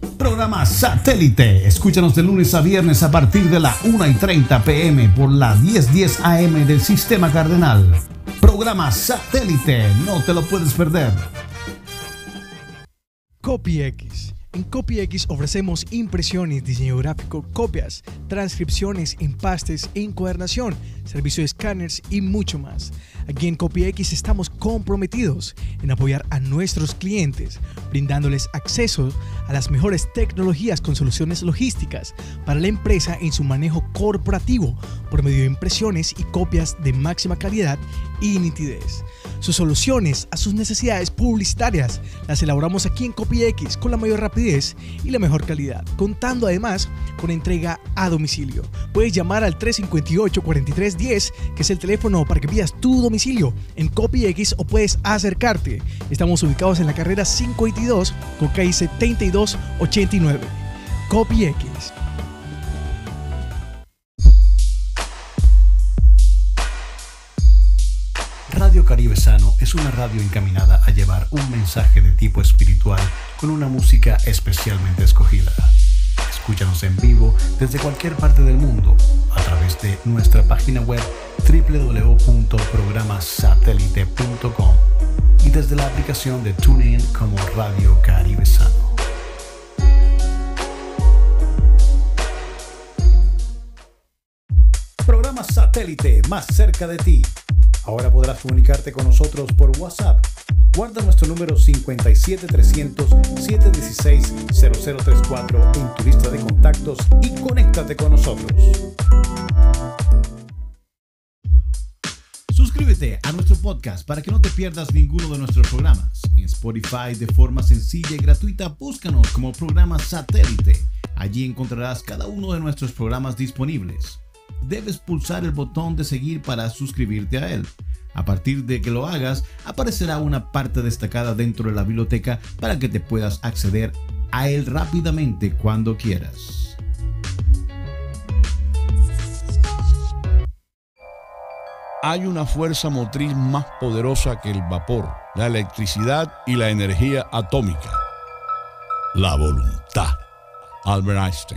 Programa Satélite. Escúchanos de lunes a viernes a partir de la una y treinta pe eme por la diez diez a eme del Sistema Cardenal. Programa Satélite, no te lo puedes perder. CopyX. En CopyX ofrecemos impresiones, diseño gráfico, copias, transcripciones, empastes, encuadernación, servicio de escáneres y mucho más. Aquí en CopyX estamos comprometidos en apoyar a nuestros clientes, brindándoles acceso a las mejores tecnologías con soluciones logísticas para la empresa en su manejo corporativo por medio de impresiones y copias de máxima calidad y nitidez. Sus soluciones a sus necesidades publicitarias las elaboramos aquí en CopyX con la mayor rapidez y la mejor calidad, contando además con entrega a domicilio. Puedes llamar al tres cinco ocho, cuatro tres uno cero, que es el teléfono para que pidas tu domicilio en CopyX, o puedes acercarte. Estamos ubicados en la carrera cinco veintidós con calle setenta y dos ochenta y nueve. CopyX. Radio Caribe Sano es una radio encaminada a llevar un mensaje de tipo espiritual con una música especialmente escogida. Escúchanos en vivo desde cualquier parte del mundo a través de nuestra página web doble u doble u doble u punto programa satélite punto com y desde la aplicación de TuneIn como Radio Caribe Sano. Programa Satélite, más cerca de ti. Ahora podrás comunicarte con nosotros por WhatsApp. Guarda nuestro número cinco siete trescientos, siete uno seis, cero cero tres cuatro en tu lista de contactos y conéctate con nosotros. Suscríbete a nuestro podcast para que no te pierdas ninguno de nuestros programas. En Spotify, de forma sencilla y gratuita, búscanos como Programa Satélite. Allí encontrarás cada uno de nuestros programas disponibles. Debes pulsar el botón de seguir para suscribirte a él. A partir de que lo hagas, aparecerá una parte destacada dentro de la biblioteca para que te puedas acceder a él rápidamente cuando quieras. Hay una fuerza motriz más poderosa que el vapor, la electricidad y la energía atómica: la voluntad. Albert Einstein.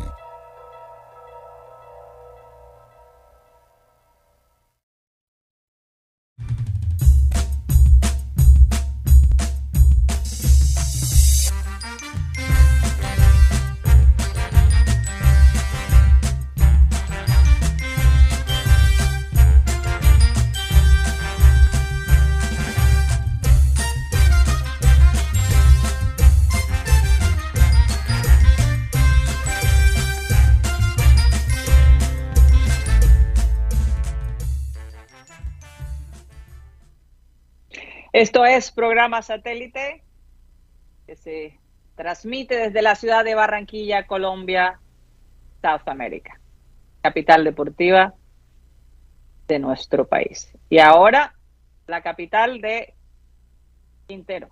Esto es Programa Satélite, que se transmite desde la ciudad de Barranquilla, Colombia, South America, capital deportiva de nuestro país. Y ahora, la capital de Quintero.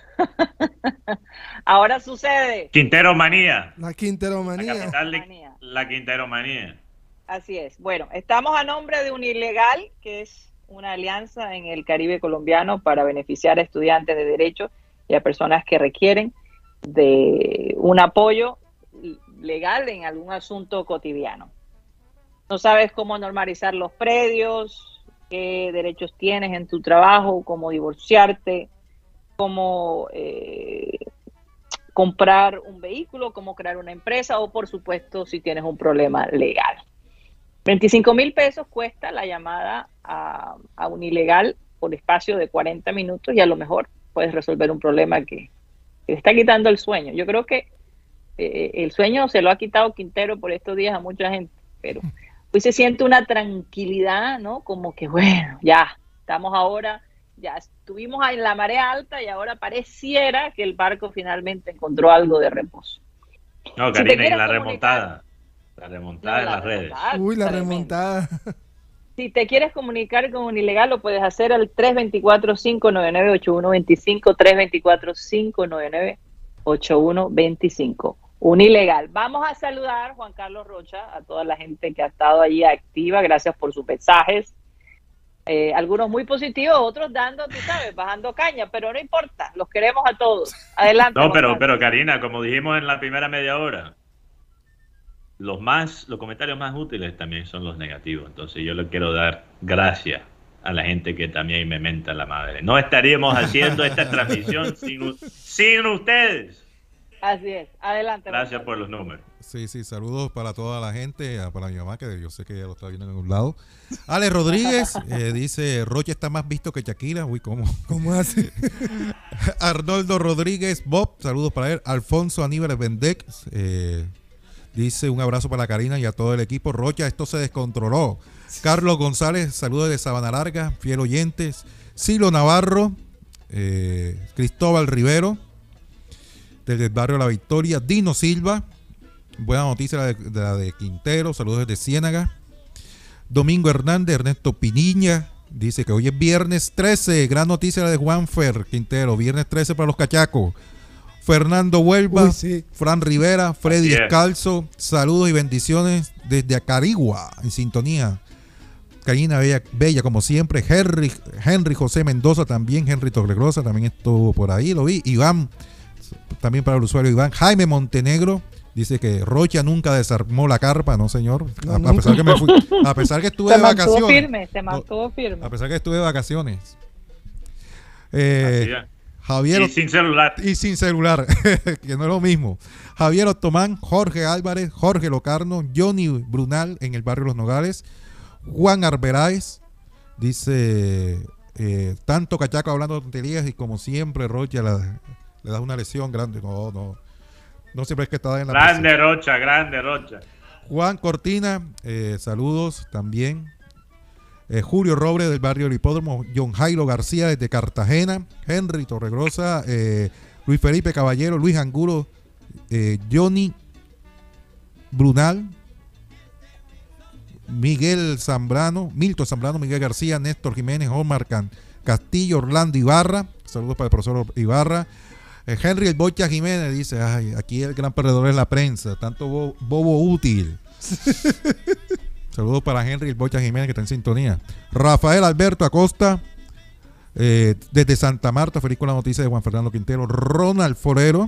Ahora sucede. Quintero Manía. La Quintero Manía. La capital de la Quintero Manía. Así es. Bueno, estamos a nombre de Unilegal, que es una alianza en el Caribe colombiano para beneficiar a estudiantes de Derecho y a personas que requieren de un apoyo legal en algún asunto cotidiano. No sabes cómo normalizar los predios, qué derechos tienes en tu trabajo, cómo divorciarte, cómo eh, comprar un vehículo, cómo crear una empresa o, por supuesto, si tienes un problema legal. veinticinco mil pesos cuesta la llamada a, a Unilegal por espacio de cuarenta minutos y a lo mejor puedes resolver un problema que, que está quitando el sueño. Yo creo que eh, el sueño se lo ha quitado Quintero por estos días a mucha gente, pero hoy se siente una tranquilidad, ¿no? Como que, bueno, ya estamos ahora, ya estuvimos en la marea alta y ahora pareciera que el barco finalmente encontró algo de reposo. No, Karina, si y la remontada. La remontada no, en la las redes. Uy, la remontada. Si te quieres comunicar con Unilegal, lo puedes hacer al tres dos cuatro, cinco nueve nueve, ocho uno dos cinco, tres dos cuatro, cinco nueve nueve, ocho uno dos cinco. Unilegal. Vamos a saludar, Juan Carlos Rocha, a toda la gente que ha estado allí activa. Gracias por sus mensajes. Eh, algunos muy positivos, otros dando, tú sabes, bajando caña, pero no importa, los queremos a todos. Adelante. No, pero, Juan. pero Karina, como dijimos en la primera media hora, los más, los comentarios más útiles también son los negativos. Entonces yo le quiero dar gracias a la gente que también me menta la madre. No estaríamos haciendo esta transmisión sin, sin ustedes. Así es, adelante. Gracias por los números. Sí, sí, saludos para toda la gente, para mi mamá, que yo sé que ella lo está viendo en algún lado. Ale Rodríguez eh, dice, Rocha está más visto que Shakira. Uy, ¿cómo? ¿Cómo hace? Arnoldo Rodríguez, Bob, saludos para él. Alfonso Aníbal Bendec, eh, dice un abrazo para Karina y a todo el equipo. Rocha, esto se descontroló. Carlos González, saludos de Sabana Larga, fiel oyentes. Silo Navarro, eh, Cristóbal Rivero, desde el barrio La Victoria. Dino Silva, buena noticia la de, de la de Quintero, saludos desde Ciénaga. Domingo Hernández, Ernesto Piniña, dice que hoy es viernes trece, gran noticia la de Juanfer Quintero, viernes trece para los cachacos. Fernando Huelva, Uy, sí. Fran Rivera, Freddy Así es. Escalzo, saludos y bendiciones desde Acarigua, en sintonía. Karina Bella, Bella como siempre. Henry, Henry José Mendoza también, Henry Torregrosa también estuvo por ahí, lo vi. Iván, también para el usuario Iván. Jaime Montenegro dice que Rocha nunca desarmó la carpa, no señor, No, a, a nunca. pesar que me fui, a pesar que estuve Se de mantuvo vacaciones. firme, se mantuvo firme. A pesar que estuve de vacaciones. Eh, Así es. Javier Y sin celular. y sin celular, que no es lo mismo. Javier Otomán, Jorge Álvarez, Jorge Locarno, Johnny Brunal en el barrio Los Nogales, Juan Arberáez, dice, eh, tanto cachaco hablando de tonterías y como siempre Rocha la- le da una lesión grande. No, no, no siempre es que está en la Grande presión. Rocha, grande Rocha. Juan Cortina, eh, saludos también. Eh, Julio Robles del barrio del Hipódromo, John Jairo García desde Cartagena, Henry Torregrosa, eh, Luis Felipe Caballero, Luis Angulo, eh, Johnny Brunal, Miguel Zambrano, Milton Zambrano, Miguel García, Néstor Jiménez, Omar Can, Castillo, Orlando Ibarra, saludos para el profesor Ibarra. eh, Henry El Bocha Jiménez dice, ay, aquí el gran perdedor es la prensa, tanto bo- bobo útil. Saludos para Henry El Bocha Jiménez que está en sintonía. Rafael Alberto Acosta, eh, desde Santa Marta, feliz con la noticia de Juan Fernando Quintero. Ronald Forero,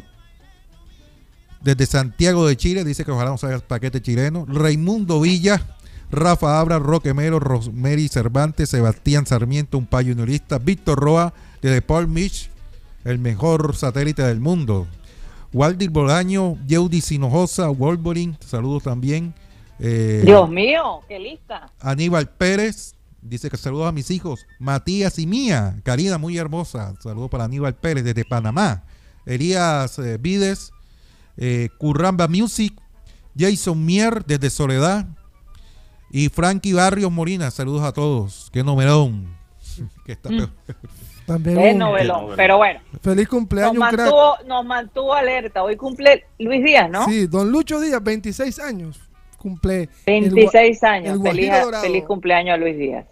desde Santiago de Chile, dice que ojalá nos haga el paquete chileno. Raimundo Villa, Rafa Abra, Roque Mero, Rosemary Cervantes, Sebastián Sarmiento, un payo unionista. Víctor Roa, desde Palm Beach, el mejor satélite del mundo. Waldir Bolaño, Yeudi Sinojosa, Wolverine, saludos también. Eh, Dios mío, qué lista. Aníbal Pérez dice que saludos a mis hijos Matías y Mía. Karina, muy hermosa. Saludos para Aníbal Pérez desde Panamá. Elías eh, Vides, eh, Curramba Music, Jason Mier desde Soledad y Frankie Barrios Molina. Saludos a todos. Qué novelón. Que está Mm. También Qué un- novelón, pero bueno. Feliz Nos cumpleaños, crack. mantuvo, nos mantuvo alerta. Hoy cumple Luis Díaz, ¿no? Sí, don Lucho Díaz, veintiséis años. Cumple. veintiséis el gua- años. el Feliz, Guajiro Dorado. feliz cumpleaños a Luis Díaz.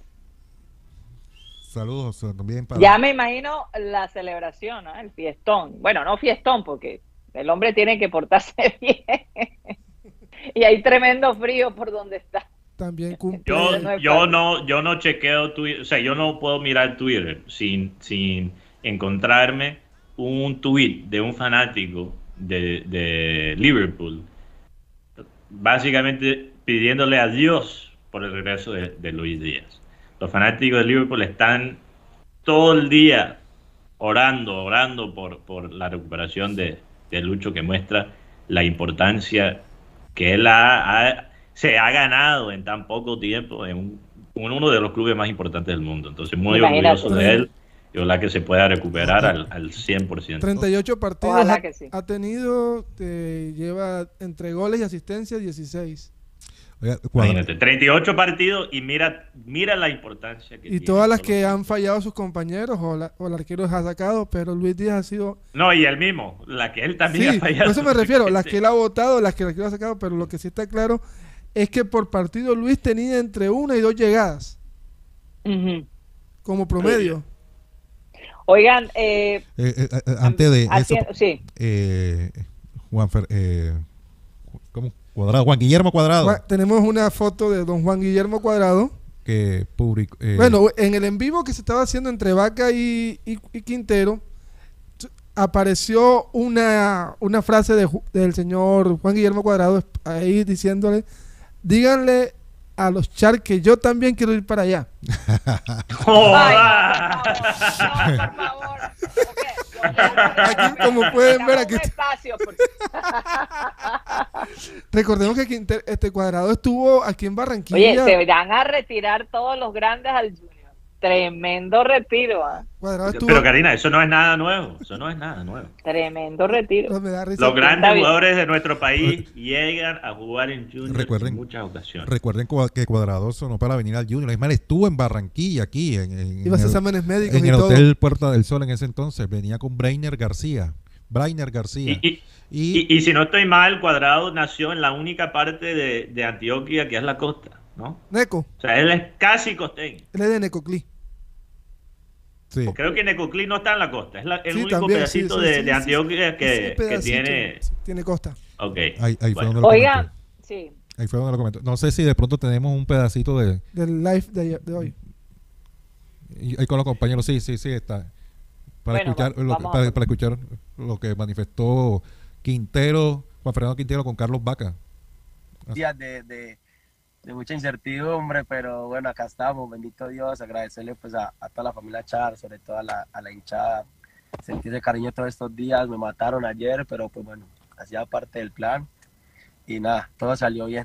Saludos eh, también para. Ya me imagino la celebración, ¿no? El fiestón. Bueno, no fiestón, porque el hombre tiene que portarse bien. Y hay tremendo frío por donde está. También cumple. Yo, no es yo fácil. no, yo no chequeo Twitter, o sea, yo no puedo mirar Twitter sin, sin encontrarme un tweet de un fanático de, de Liverpool, básicamente pidiéndole a Dios por el regreso de, de Luis Díaz. Los fanáticos de Liverpool están todo el día orando, orando por, por la recuperación de, de Lucho, que muestra la importancia que él ha, ha- se ha ganado en tan poco tiempo en, un- en uno de los clubes más importantes del mundo. Entonces, muy Imagínate. orgulloso de él y ojalá que se pueda recuperar al, al cien por ciento. treinta y ocho partidos Ojalá ha, que sí. ha tenido, eh, lleva entre goles y asistencia dieciséis. Oiga, cuadra- Imagínate, treinta y ocho partidos y mira, mira la importancia que Y tiene todas las solo- que han fallado sus compañeros o, la- o el arquero ha sacado, pero Luis Díaz ha sido... No, y él mismo, la que él también Sí, ha fallado. por eso me refiero, las que él ha votado, las que el arquero ha sacado, pero lo que sí está claro es que por partido Luis tenía entre una y dos llegadas, Ujú. como promedio. Oigan, eh, eh, eh, eh, antes de eso, haciendo- sí. eh, Juan Fer- eh, ¿cómo? Cuadrado, Juan Guillermo Cuadrado. Juan- tenemos una foto de don Juan Guillermo Cuadrado, que publicó. Eh, bueno, en el en vivo que se estaba haciendo entre Vaca y, y, y Quintero, apareció una, una frase de, del señor Juan Guillermo Cuadrado ahí diciéndole, díganle a los Char que yo también quiero ir para allá. Oh, Ay, por favor, no, por favor. Okay. Aquí, como pueden ver, aquí espacio, recordemos que Quinter, este Cuadrado estuvo aquí en Barranquilla. Oye, se van a retirar todos los grandes al Junior. Tremendo retiro, ¿eh? Estuvo... Pero Karina, eso no es nada nuevo. Eso no es nada nuevo. Tremendo retiro. Los grandes jugadores de nuestro país llegan a jugar en Junior recuerden, en muchas ocasiones. Recuerden que Cuadrado sonó para venir al Junior. Es más, estuvo en Barranquilla aquí. En, en, Iba a hacer el, exámenes médicos en y el todo. Hotel Puerta del Sol en ese entonces. Venía con Brainer García. Brainer García. Y, y, y, y, y si no estoy mal, Cuadrado nació en la única parte de, de Antioquia que es la costa, ¿no? Neco. O sea, él es casi costeño. Él es de Necoclí. Sí. Creo que Necoclí no está en la costa. Es la, el sí, único también, pedacito sí, sí, de, sí, de Antioquia sí, que, sí, que tiene... Tiene costa. Ok. Ahí, ahí fue bueno. donde lo Oiga, comentó. sí. Ahí fue donde lo comentó. No sé si de pronto tenemos un pedacito de... Del live de, de hoy. Y, ahí con los compañeros, sí, sí, sí, está. Para, bueno, escuchar, va, lo que, para, para escuchar lo que manifestó Quintero, Juan Fernando Quintero con Carlos Vaca. Días de, de, de mucha incertidumbre, pero bueno, acá estamos, bendito Dios, agradecerle pues a, a toda la familia Char, sobre todo a la, a la hinchada, sentí ese cariño todos estos días, me mataron ayer, pero pues bueno, hacía parte del plan y nada, todo salió bien.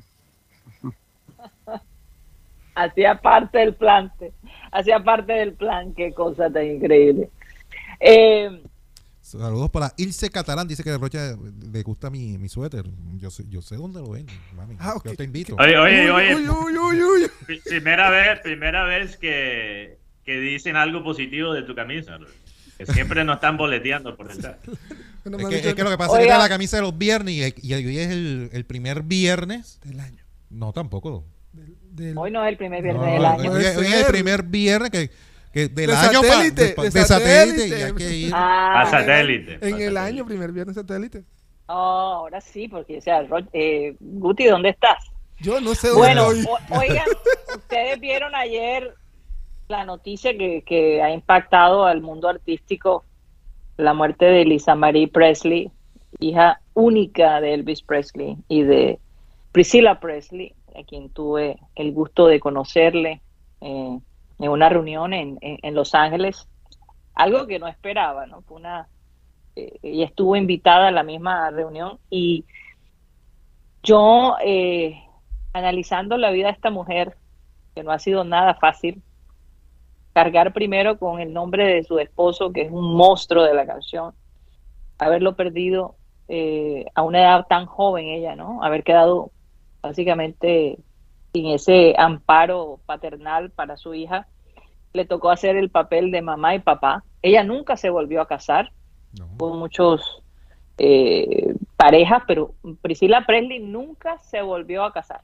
Hacía parte del plan, hacía parte del plan, qué cosa tan increíble. Eh, Saludos para Ilse Catalán, dice que de Rocha le gusta mi, mi suéter. Yo sé, yo sé dónde lo ven, mami. Ah, okay. Yo te invito. Oye, oye, oye. Uy, uy, uy, uy. Primera vez, primera vez que, que dicen algo positivo de tu camisa. Que siempre nos están boleteando por detrás. Es que, es que lo que pasa Oiga. es que la camisa de los viernes y, y hoy es el, el primer viernes del año. No, tampoco. Del, del... Hoy no es el primer viernes no, del año. Hoy, hoy es el primer viernes que, que del de año satélite, pa, de, de satélite. satélite. Y hay que ir. Ah, a satélite. En a el satélite. año, primer viernes satélite. Oh, ahora sí, porque o sea, eh, Guti, ¿dónde estás? Yo no sé dónde bueno, estoy. O, oigan, ustedes vieron ayer la noticia que, que ha impactado al mundo artístico, la muerte de Lisa Marie Presley, hija única de Elvis Presley y de Priscilla Presley, a quien tuve el gusto de conocerle eh, en una reunión en, en, en Los Ángeles, algo que no esperaba, ¿no? Fue una, eh, ella estuvo invitada a la misma reunión y yo, eh, analizando la vida de esta mujer, que no ha sido nada fácil, cargar primero con el nombre de su esposo, que es un monstruo de la canción, haberlo perdido eh, a una edad tan joven ella, ¿no? Haber quedado básicamente sin ese amparo paternal para su hija. Le tocó hacer el papel de mamá y papá. Ella nunca se volvió a casar. No. Hubo muchos eh, parejas, pero Priscilla Presley nunca se volvió a casar.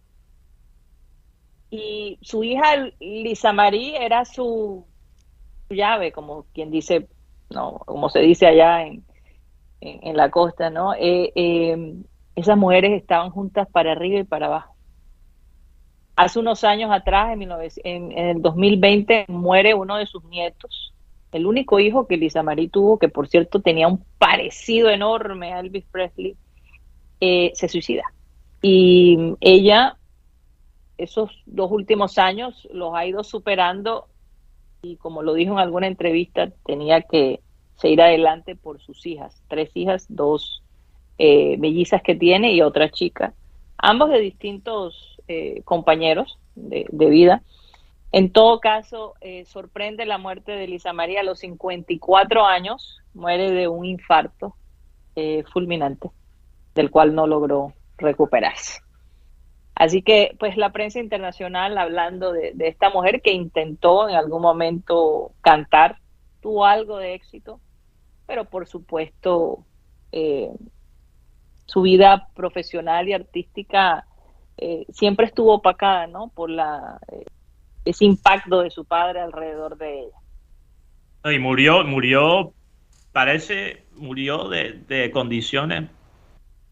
Y su hija Lisa Marie era su, su llave, como quien dice, no, como se dice allá en, en, en la costa, ¿no? Eh, eh, esas mujeres estaban juntas para arriba y para abajo. Hace unos años atrás, en, en, en el dos mil veinte, muere uno de sus nietos, el único hijo que Lisa Marie tuvo, que por cierto tenía un parecido enorme a Elvis Presley, eh, se suicida. Y ella, esos dos últimos años, los ha ido superando y, como lo dijo en alguna entrevista, tenía que seguir adelante por sus hijas, tres hijas, dos eh, mellizas que tiene y otra chica, ambos de distintos Eh, compañeros de, de vida. En todo caso, eh, sorprende la muerte de Lisa Marie a los cincuenta y cuatro años, muere de un infarto eh, fulminante, del cual no logró recuperarse. Así que, pues, la prensa internacional hablando de, de esta mujer que intentó en algún momento cantar, tuvo algo de éxito, pero por supuesto eh, su vida profesional y artística Eh, siempre estuvo opacada, ¿no? Por la eh, ese impacto de su padre alrededor de ella. Y murió, murió, parece, murió de, de condiciones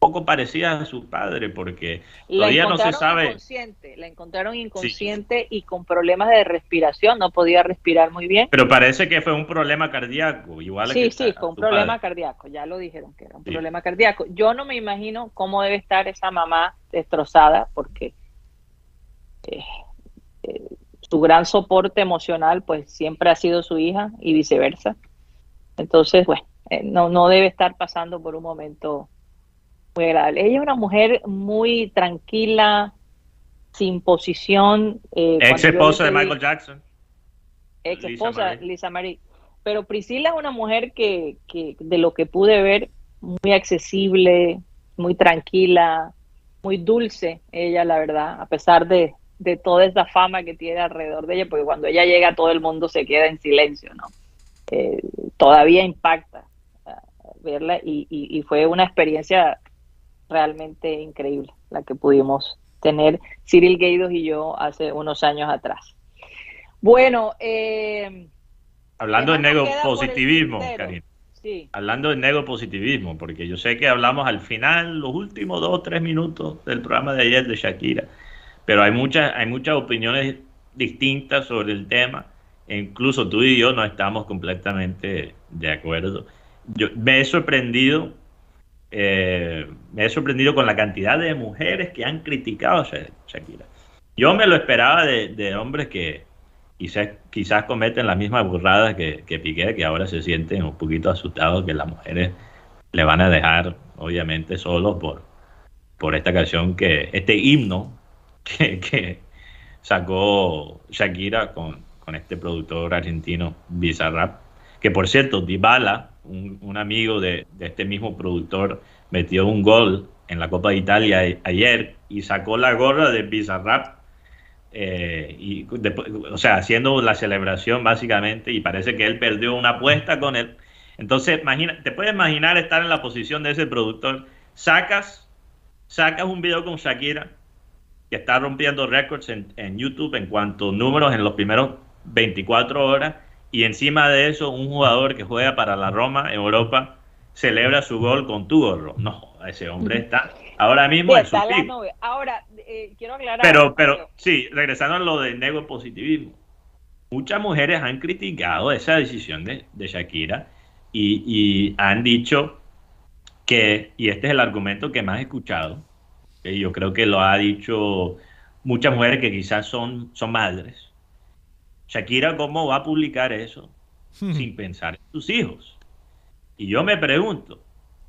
poco parecidas a su padre, porque La todavía no se encontraron sabe. inconsciente, la encontraron inconsciente y con problemas de respiración, no podía respirar muy bien. Pero parece que fue un problema cardíaco, igual Sí, que sí, a fue un tu problema padre. cardíaco, ya lo dijeron que era un Sí. problema cardíaco. Yo no me imagino cómo debe estar esa mamá destrozada, porque eh, eh, su gran soporte emocional pues siempre ha sido su hija y viceversa. Entonces, bueno, eh, no, no debe estar pasando por un momento muy agradable. Ella es una mujer muy tranquila, sin posición. Eh, Ex cuando yo esposa le de pedí- Michael Jackson. ex Lisa esposa Marie. Lisa Marie. Pero Priscila es una mujer que, que de lo que pude ver, muy accesible, muy tranquila, muy dulce, ella la verdad, a pesar de, de toda esa fama que tiene alrededor de ella, porque cuando ella llega todo el mundo se queda en silencio, ¿no? Eh, todavía impacta uh, verla y, y, y fue una experiencia realmente increíble la que pudimos tener Cyril Gaydos y yo hace unos años atrás. Bueno, eh, Hablando de ¿qué más nos queda por el negopositivismo, tintero? Karina. Sí. Hablando de negopositivismo, porque yo sé que hablamos al final, los últimos dos o tres minutos del programa de ayer de Shakira, pero hay muchas, hay muchas opiniones distintas sobre el tema, e incluso tú y yo no estamos completamente de acuerdo. Yo me he sorprendido, eh, me he sorprendido con la cantidad de mujeres que han criticado a Shakira. Yo me lo esperaba de, de hombres que quizás, quizás cometen las mismas burradas que, que Piqué, que ahora se sienten un poquito asustados que las mujeres le van a dejar, obviamente, solos por, por esta canción, que este himno que, que sacó Shakira con, con este productor argentino, Bizarrap, que por cierto, Dybala, un, un amigo de, de este mismo productor, metió un gol en la Copa de Italia a, ayer y sacó la gorra de Bizarrap. Eh, y después, o sea, haciendo la celebración básicamente, y parece que él perdió una apuesta con él. Entonces, imagina, te puedes imaginar estar en la posición de ese productor. Sacas, sacas un video con Shakira que está rompiendo récords en, en YouTube en cuanto a números en los primeros veinticuatro horas, y encima de eso un jugador que juega para la Roma en Europa celebra su gol con tu gorro. No, ese hombre está ahora mismo Sí, en su está la pico. novia. Ahora, eh, quiero aclarar. Pero, pero, Mateo. sí, regresando a lo del negopositivismo. Muchas mujeres han criticado esa decisión de, de Shakira y, y han dicho que, y este es el argumento que más he escuchado, que yo creo que lo ha dicho muchas mujeres que quizás son, son madres. Shakira, ¿cómo va a publicar eso sin pensar en sus hijos? Y yo me pregunto,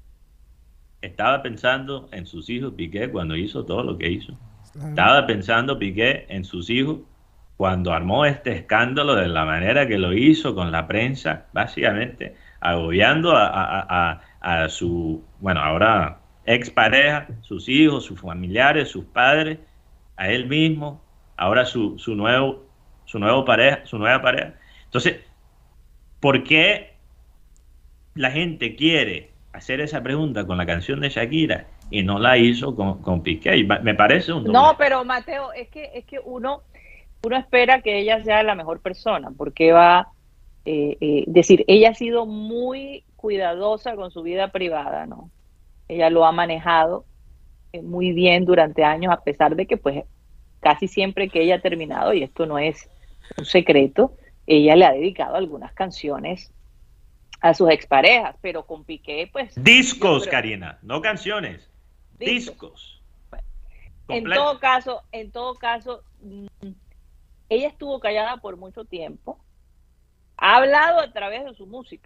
¿estaba pensando en sus hijos Piqué cuando hizo todo lo que hizo? ¿Estaba pensando Piqué en sus hijos cuando armó este escándalo de la manera que lo hizo con la prensa, básicamente agobiando a, a, a, a su, bueno, ahora expareja, sus hijos, sus familiares, sus padres, a él mismo, ahora su, su nuevo, su nuevo pareja, su nueva pareja? Entonces, ¿por qué la gente quiere hacer esa pregunta con la canción de Shakira y no la hizo con, con Piqué? Y me parece un No, pero Mateo, es que es que uno uno espera que ella sea la mejor persona, porque va eh, eh, decir, ella ha sido muy cuidadosa con su vida privada, ¿no? Ella lo ha manejado eh, muy bien durante años, a pesar de que pues casi siempre que ella ha terminado, y esto no es un secreto, ella le ha dedicado algunas canciones a sus exparejas, pero con Piqué pues... Discos, creo, Karina, no canciones, discos. discos. Bueno, en todo caso, en todo caso, ella estuvo callada por mucho tiempo, ha hablado a través de su música,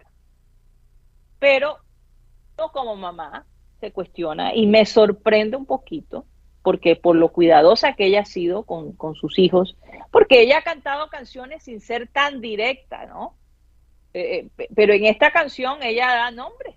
pero yo como mamá se cuestiona y me sorprende un poquito, porque por lo cuidadosa que ella ha sido con, con sus hijos, porque ella ha cantado canciones sin ser tan directa, ¿no? Eh, pero en esta canción ella da nombres.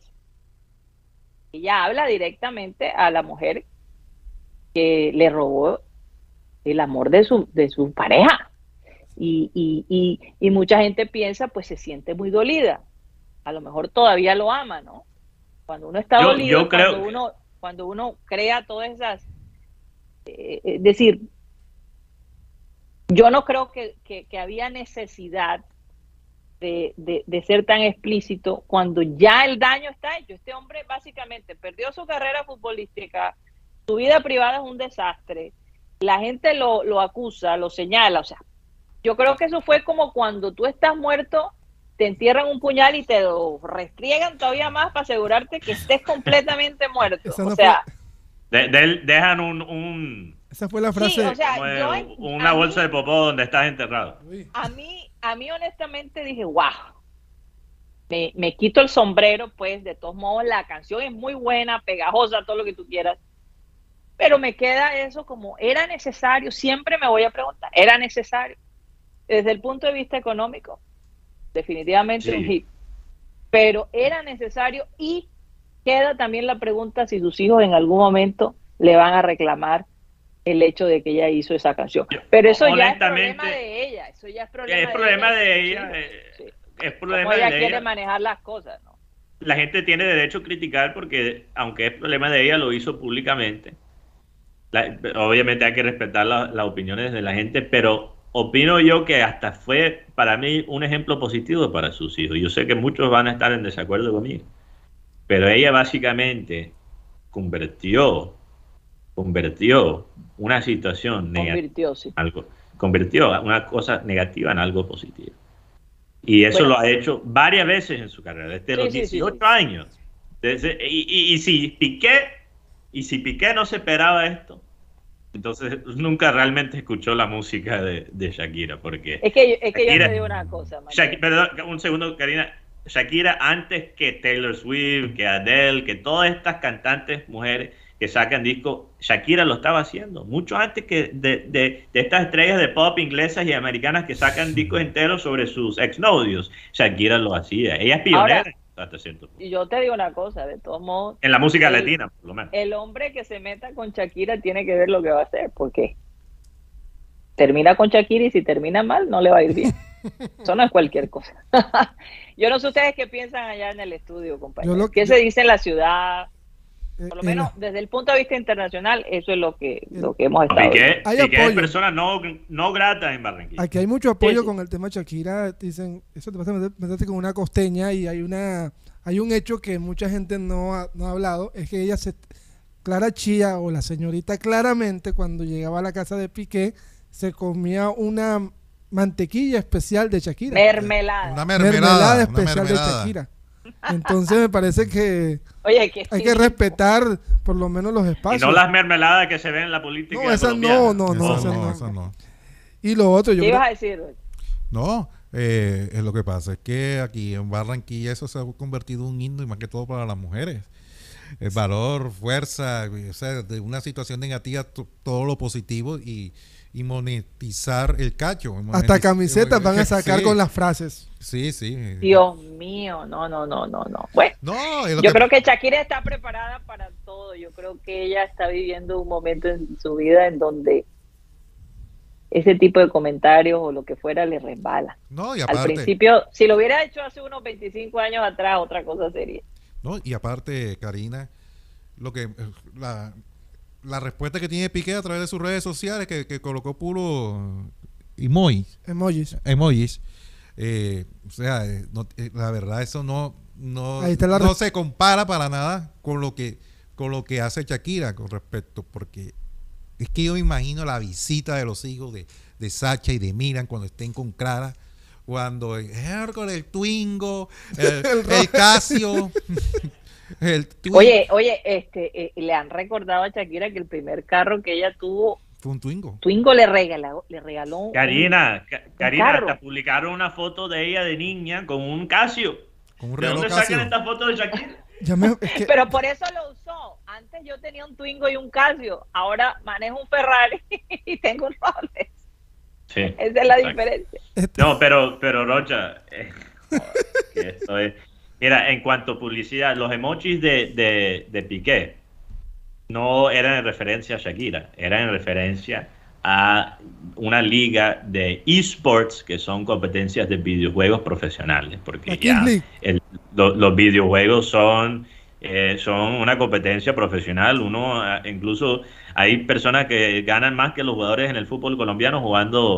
Ella habla directamente a la mujer que le robó el amor de su, de su pareja. Y, y, y, y mucha gente piensa, pues se siente muy dolida. A lo mejor todavía lo ama, ¿no? Cuando uno está yo, dolido, yo creo cuando, uno, cuando uno crea todas esas... Eh, es decir, yo no creo que, que, que había necesidad de, de, de ser tan explícito cuando ya el daño está hecho. Este hombre básicamente perdió su carrera futbolística, su vida privada es un desastre, la gente lo, lo acusa, lo señala, o sea, yo creo que eso fue como cuando tú estás muerto, te entierran un puñal y te lo restriegan todavía más para asegurarte que estés completamente muerto. No o sea, de, de, dejan un, un esa fue la frase, sí, o sea, yo, el, una bolsa mí, de popó donde estás enterrado. A mí, a mí honestamente dije, wow, me, me quito el sombrero, pues de todos modos la canción es muy buena, pegajosa, todo lo que tú quieras, pero me queda eso como, ¿era necesario? Siempre me voy a preguntar, ¿era necesario? Desde el punto de vista económico, definitivamente sí. Un hit, pero era necesario, y queda también la pregunta si sus hijos en algún momento le van a reclamar el hecho de que ella hizo esa canción. Pero eso ya es problema de ella, eso ya es problema, es de, problema ella, de ella, sí, sí. Es problema Como ella de quiere ella. manejar las cosas, ¿no? La gente tiene derecho a criticar porque, aunque es problema de ella, lo hizo públicamente. La, obviamente hay que respetar la, las opiniones de la gente, pero opino yo que hasta fue para mí un ejemplo positivo para sus hijos. Yo sé que muchos van a estar en desacuerdo conmigo, pero ella básicamente convirtió convirtió una situación negativa, sí. algo, convirtió una cosa negativa en algo positivo. Y eso bueno, lo ha hecho varias veces en su carrera, desde sí, los dieciocho sí, sí. años. Desde, y, y, y si Piqué, y si Piqué no se esperaba esto, entonces nunca realmente escuchó la música de, de Shakira, porque es que, es que Shakira, yo te digo una cosa, Shakira, perdón, un segundo, Karina. Shakira, antes que Taylor Swift, que Adele, que todas estas cantantes mujeres que sacan discos, Shakira lo estaba haciendo mucho antes que de, de, de estas estrellas de pop inglesas y americanas que sacan discos enteros sobre sus exnovios. Shakira lo hacía. Ella es pionera. Ahora, hasta cierto punto. Y yo te digo una cosa, de todos modos, en la música el, latina, por lo menos. El hombre que se meta con Shakira tiene que ver lo que va a hacer, porque termina con Shakira y si termina mal, no le va a ir bien. Eso no es cualquier cosa. Yo no sé ustedes qué piensan allá en el estudio, compañeros. Lo, ¿Qué yo, se dice en la ciudad? Por lo menos desde el punto de vista internacional, eso es lo que, lo que hemos estado viendo. Hay apoyo. Es persona no, no grata en Barranquilla. Aquí hay mucho apoyo sí, con sí. el tema de Shakira. Dicen, eso te pasa meterte con una costeña, y hay una hay un hecho que mucha gente no ha, no ha hablado, es que ella se Clara Chía, o la señorita, claramente cuando llegaba a la casa de Piqué se comía una mantequilla especial de Shakira. Mermelada. Una mermelada, mermelada especial una mermelada. de Shakira. Entonces me parece que Oye, que hay que respetar por lo menos los espacios. Y no las mermeladas que se ven en la política. No, esas no, no, no, esas no, no, no. Y lo otro, yo ¿Qué creo... ibas a decir? No, eh, es lo que pasa es que aquí en Barranquilla eso se ha convertido en un himno, y más que todo para las mujeres. El valor, fuerza, o sea, de una situación negativa, todo lo positivo, y y monetizar el cacho. Monetizar, hasta camisetas van a sacar sí. con las frases. Sí, sí. Dios mío, no, no, no, no, no. Bueno, no, yo que... creo que Shakira está preparada para todo. Yo creo que ella está viviendo un momento en su vida en donde ese tipo de comentarios o lo que fuera le resbala. No, y aparte, al principio, si lo hubiera hecho hace unos veinticinco años atrás, otra cosa sería. No, y aparte, Karina, lo que la la respuesta que tiene Piqué a través de sus redes sociales, que, que colocó puro emojis. Emojis. Emojis. Eh, o sea, eh, no, eh, la verdad eso no no, la no se compara para nada con lo que con lo que hace Shakira con respecto, porque es que yo me imagino la visita de los hijos de, de Sacha y de Miriam cuando estén con Clara, cuando el, el Twingo, el, el, el Casio. El oye, oye, este, eh, le han recordado a Shakira que el primer carro que ella tuvo fue un Twingo. Twingo le regaló, le regaló. Karina, un, Karina, un hasta publicaron una foto de ella de niña con un Casio. Con un ¿De dónde Casio? sacan esta foto de Shakira? Me, es que... Pero por eso lo usó. Antes yo tenía un Twingo y un Casio. Ahora manejo un Ferrari y tengo un Rolex. Sí, esa es la exacto. diferencia. No, pero, pero Rocha, eh, que esto es... Mira, en cuanto a publicidad, los emojis de, de, de Piqué no eran en referencia a Shakira, eran en referencia a una liga de esports, que son competencias de videojuegos profesionales, porque ya el, lo, los videojuegos son, eh, son una competencia profesional. Uno, incluso hay personas que ganan más que los jugadores en el fútbol colombiano jugando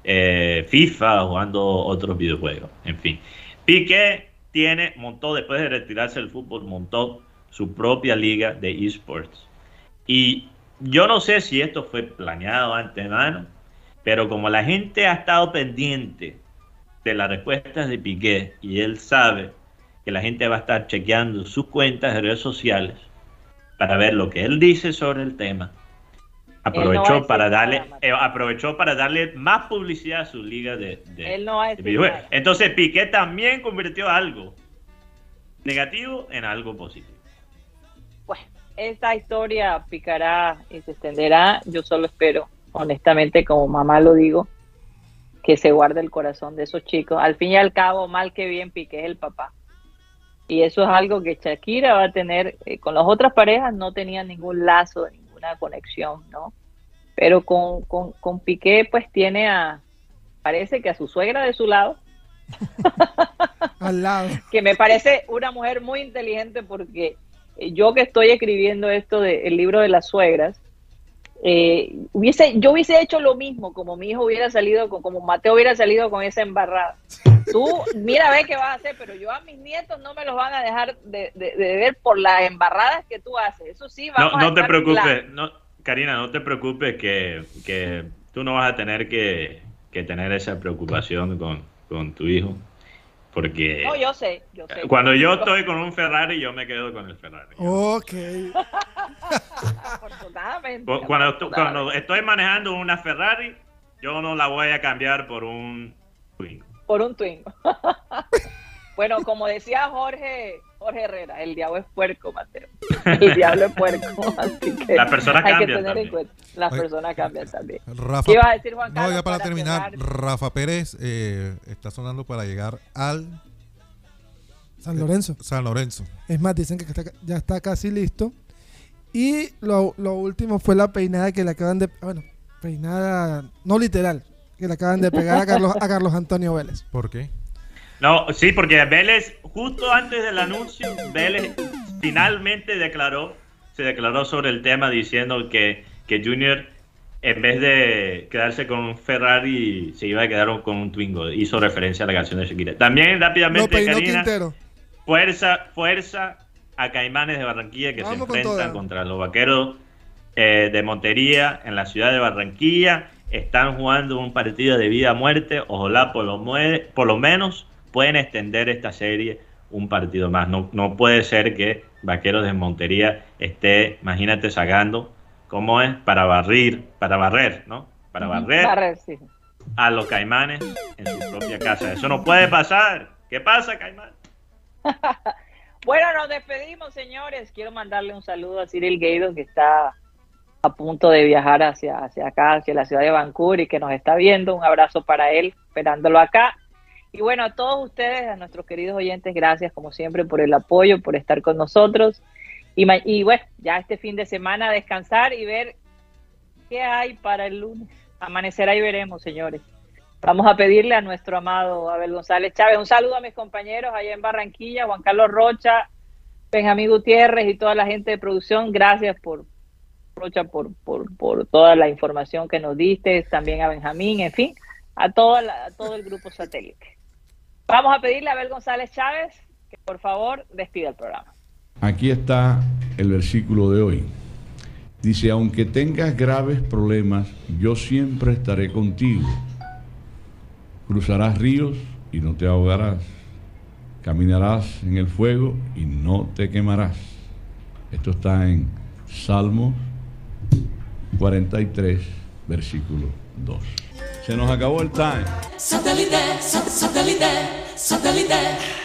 eh, FIFA, jugando otros videojuegos, en fin. Piqué tiene, montó, después de retirarse del fútbol, montó su propia liga de esports. Y yo no sé si esto fue planeado antemano, pero como la gente ha estado pendiente de las respuestas de Piqué y él sabe que la gente va a estar chequeando sus cuentas de redes sociales para ver lo que él dice sobre el tema, aprovechó no para darle nada, eh, aprovechó para darle más publicidad a su liga de, de, él no va a de videojuegos. Entonces Piqué también convirtió algo negativo en algo positivo. Bueno, esta historia picará y se extenderá. Yo solo espero, honestamente, como mamá lo digo, que se guarde el corazón de esos chicos. Al fin y al cabo, mal que bien, Piqué es el papá. Y eso es algo que Shakira va a tener, eh, con las otras parejas no tenía ningún lazo, ninguna conexión, ¿no? Pero con, con, con Piqué pues tiene a, parece que a su suegra de su lado. Al lado. Que me parece una mujer muy inteligente porque yo que estoy escribiendo esto del libro de las suegras, eh, hubiese, yo hubiese hecho lo mismo, como mi hijo hubiera salido, con, como Mateo hubiera salido con esa embarrada. Tú, mira, ve qué vas a hacer, pero yo a mis nietos no me los van a dejar de, de, de ver por las embarradas que tú haces. Eso sí, vamos no, no a te preocupes, no, Karina, no te preocupes que, que tú no vas a tener que, que tener esa preocupación con, con tu hijo, porque no, yo sé, yo sé. Cuando yo estoy con un Ferrari, yo me quedo con el Ferrari. Ok. Afortunadamente. Cuando, afortunadamente. Cuando estoy manejando una Ferrari, yo no la voy a cambiar por un Twingo. Por un Twingo. Bueno, como decía Jorge Jorge Herrera, el diablo es puerco, Mateo. El diablo es puerco. Así que las personas hay cambian que tener también. en cuenta. Las Oye, personas cambian también. Rafa, ¿Qué ibas a decir, Juan Carlos? No, ya para, para terminar, cerrar? Rafa Pérez eh, está sonando para llegar al San Lorenzo. San Lorenzo. Es más, dicen que está, ya está casi listo. Y lo, lo último fue la peinada que le acaban de... Bueno, peinada no literal, que le acaban de pegar a Carlos, a Carlos Antonio Vélez. ¿Por qué? No, sí, porque Vélez, justo antes del anuncio, Vélez finalmente declaró, se declaró sobre el tema diciendo que, que Junior, en vez de quedarse con un Ferrari, se iba a quedar con un Twingo. Hizo referencia a la canción de Shakira. También rápidamente, Karina, Quintero. fuerza, fuerza a Caimanes de Barranquilla que Vamos se enfrentan con contra los Vaqueros eh, de Montería en la ciudad de Barranquilla. Están jugando un partido de vida a muerte. Ojalá por lo, por lo menos pueden extender esta serie un partido más. No, no puede ser que Vaqueros de Montería esté, imagínate, sacando, ¿cómo es? Para barrir, para barrer, ¿no? Para barrer, Barrer, sí. a los Caimanes en su propia casa. Eso no puede pasar. ¿Qué pasa, Caimán? Bueno, nos despedimos, señores. Quiero mandarle un saludo a Cyril Gaido, que está a punto de viajar hacia, hacia acá, hacia la ciudad de Vancouver, y que nos está viendo. Un abrazo para él, esperándolo acá. Y bueno, a todos ustedes, a nuestros queridos oyentes, gracias como siempre por el apoyo, por estar con nosotros. Y, y bueno, ya este fin de semana descansar y ver qué hay para el lunes. Amanecerá y veremos, señores. Vamos a pedirle a nuestro amado Abel González Chávez. Un saludo a mis compañeros allá en Barranquilla, Juan Carlos Rocha, Benjamín Gutiérrez y toda la gente de producción. Gracias por, Rocha, por, por, por toda la información que nos diste. También a Benjamín, en fin, a, toda la, a todo el grupo satélite. Vamos a pedirle a Abel González Chávez que por favor despida el programa. Aquí está el versículo de hoy. Dice, aunque tengas graves problemas, yo siempre estaré contigo. Cruzarás ríos y no te ahogarás. Caminarás en el fuego y no te quemarás. Esto está en Salmos cuarenta y tres, versículo dos. Se nos acabó el time. Satélite, satélite, satélite.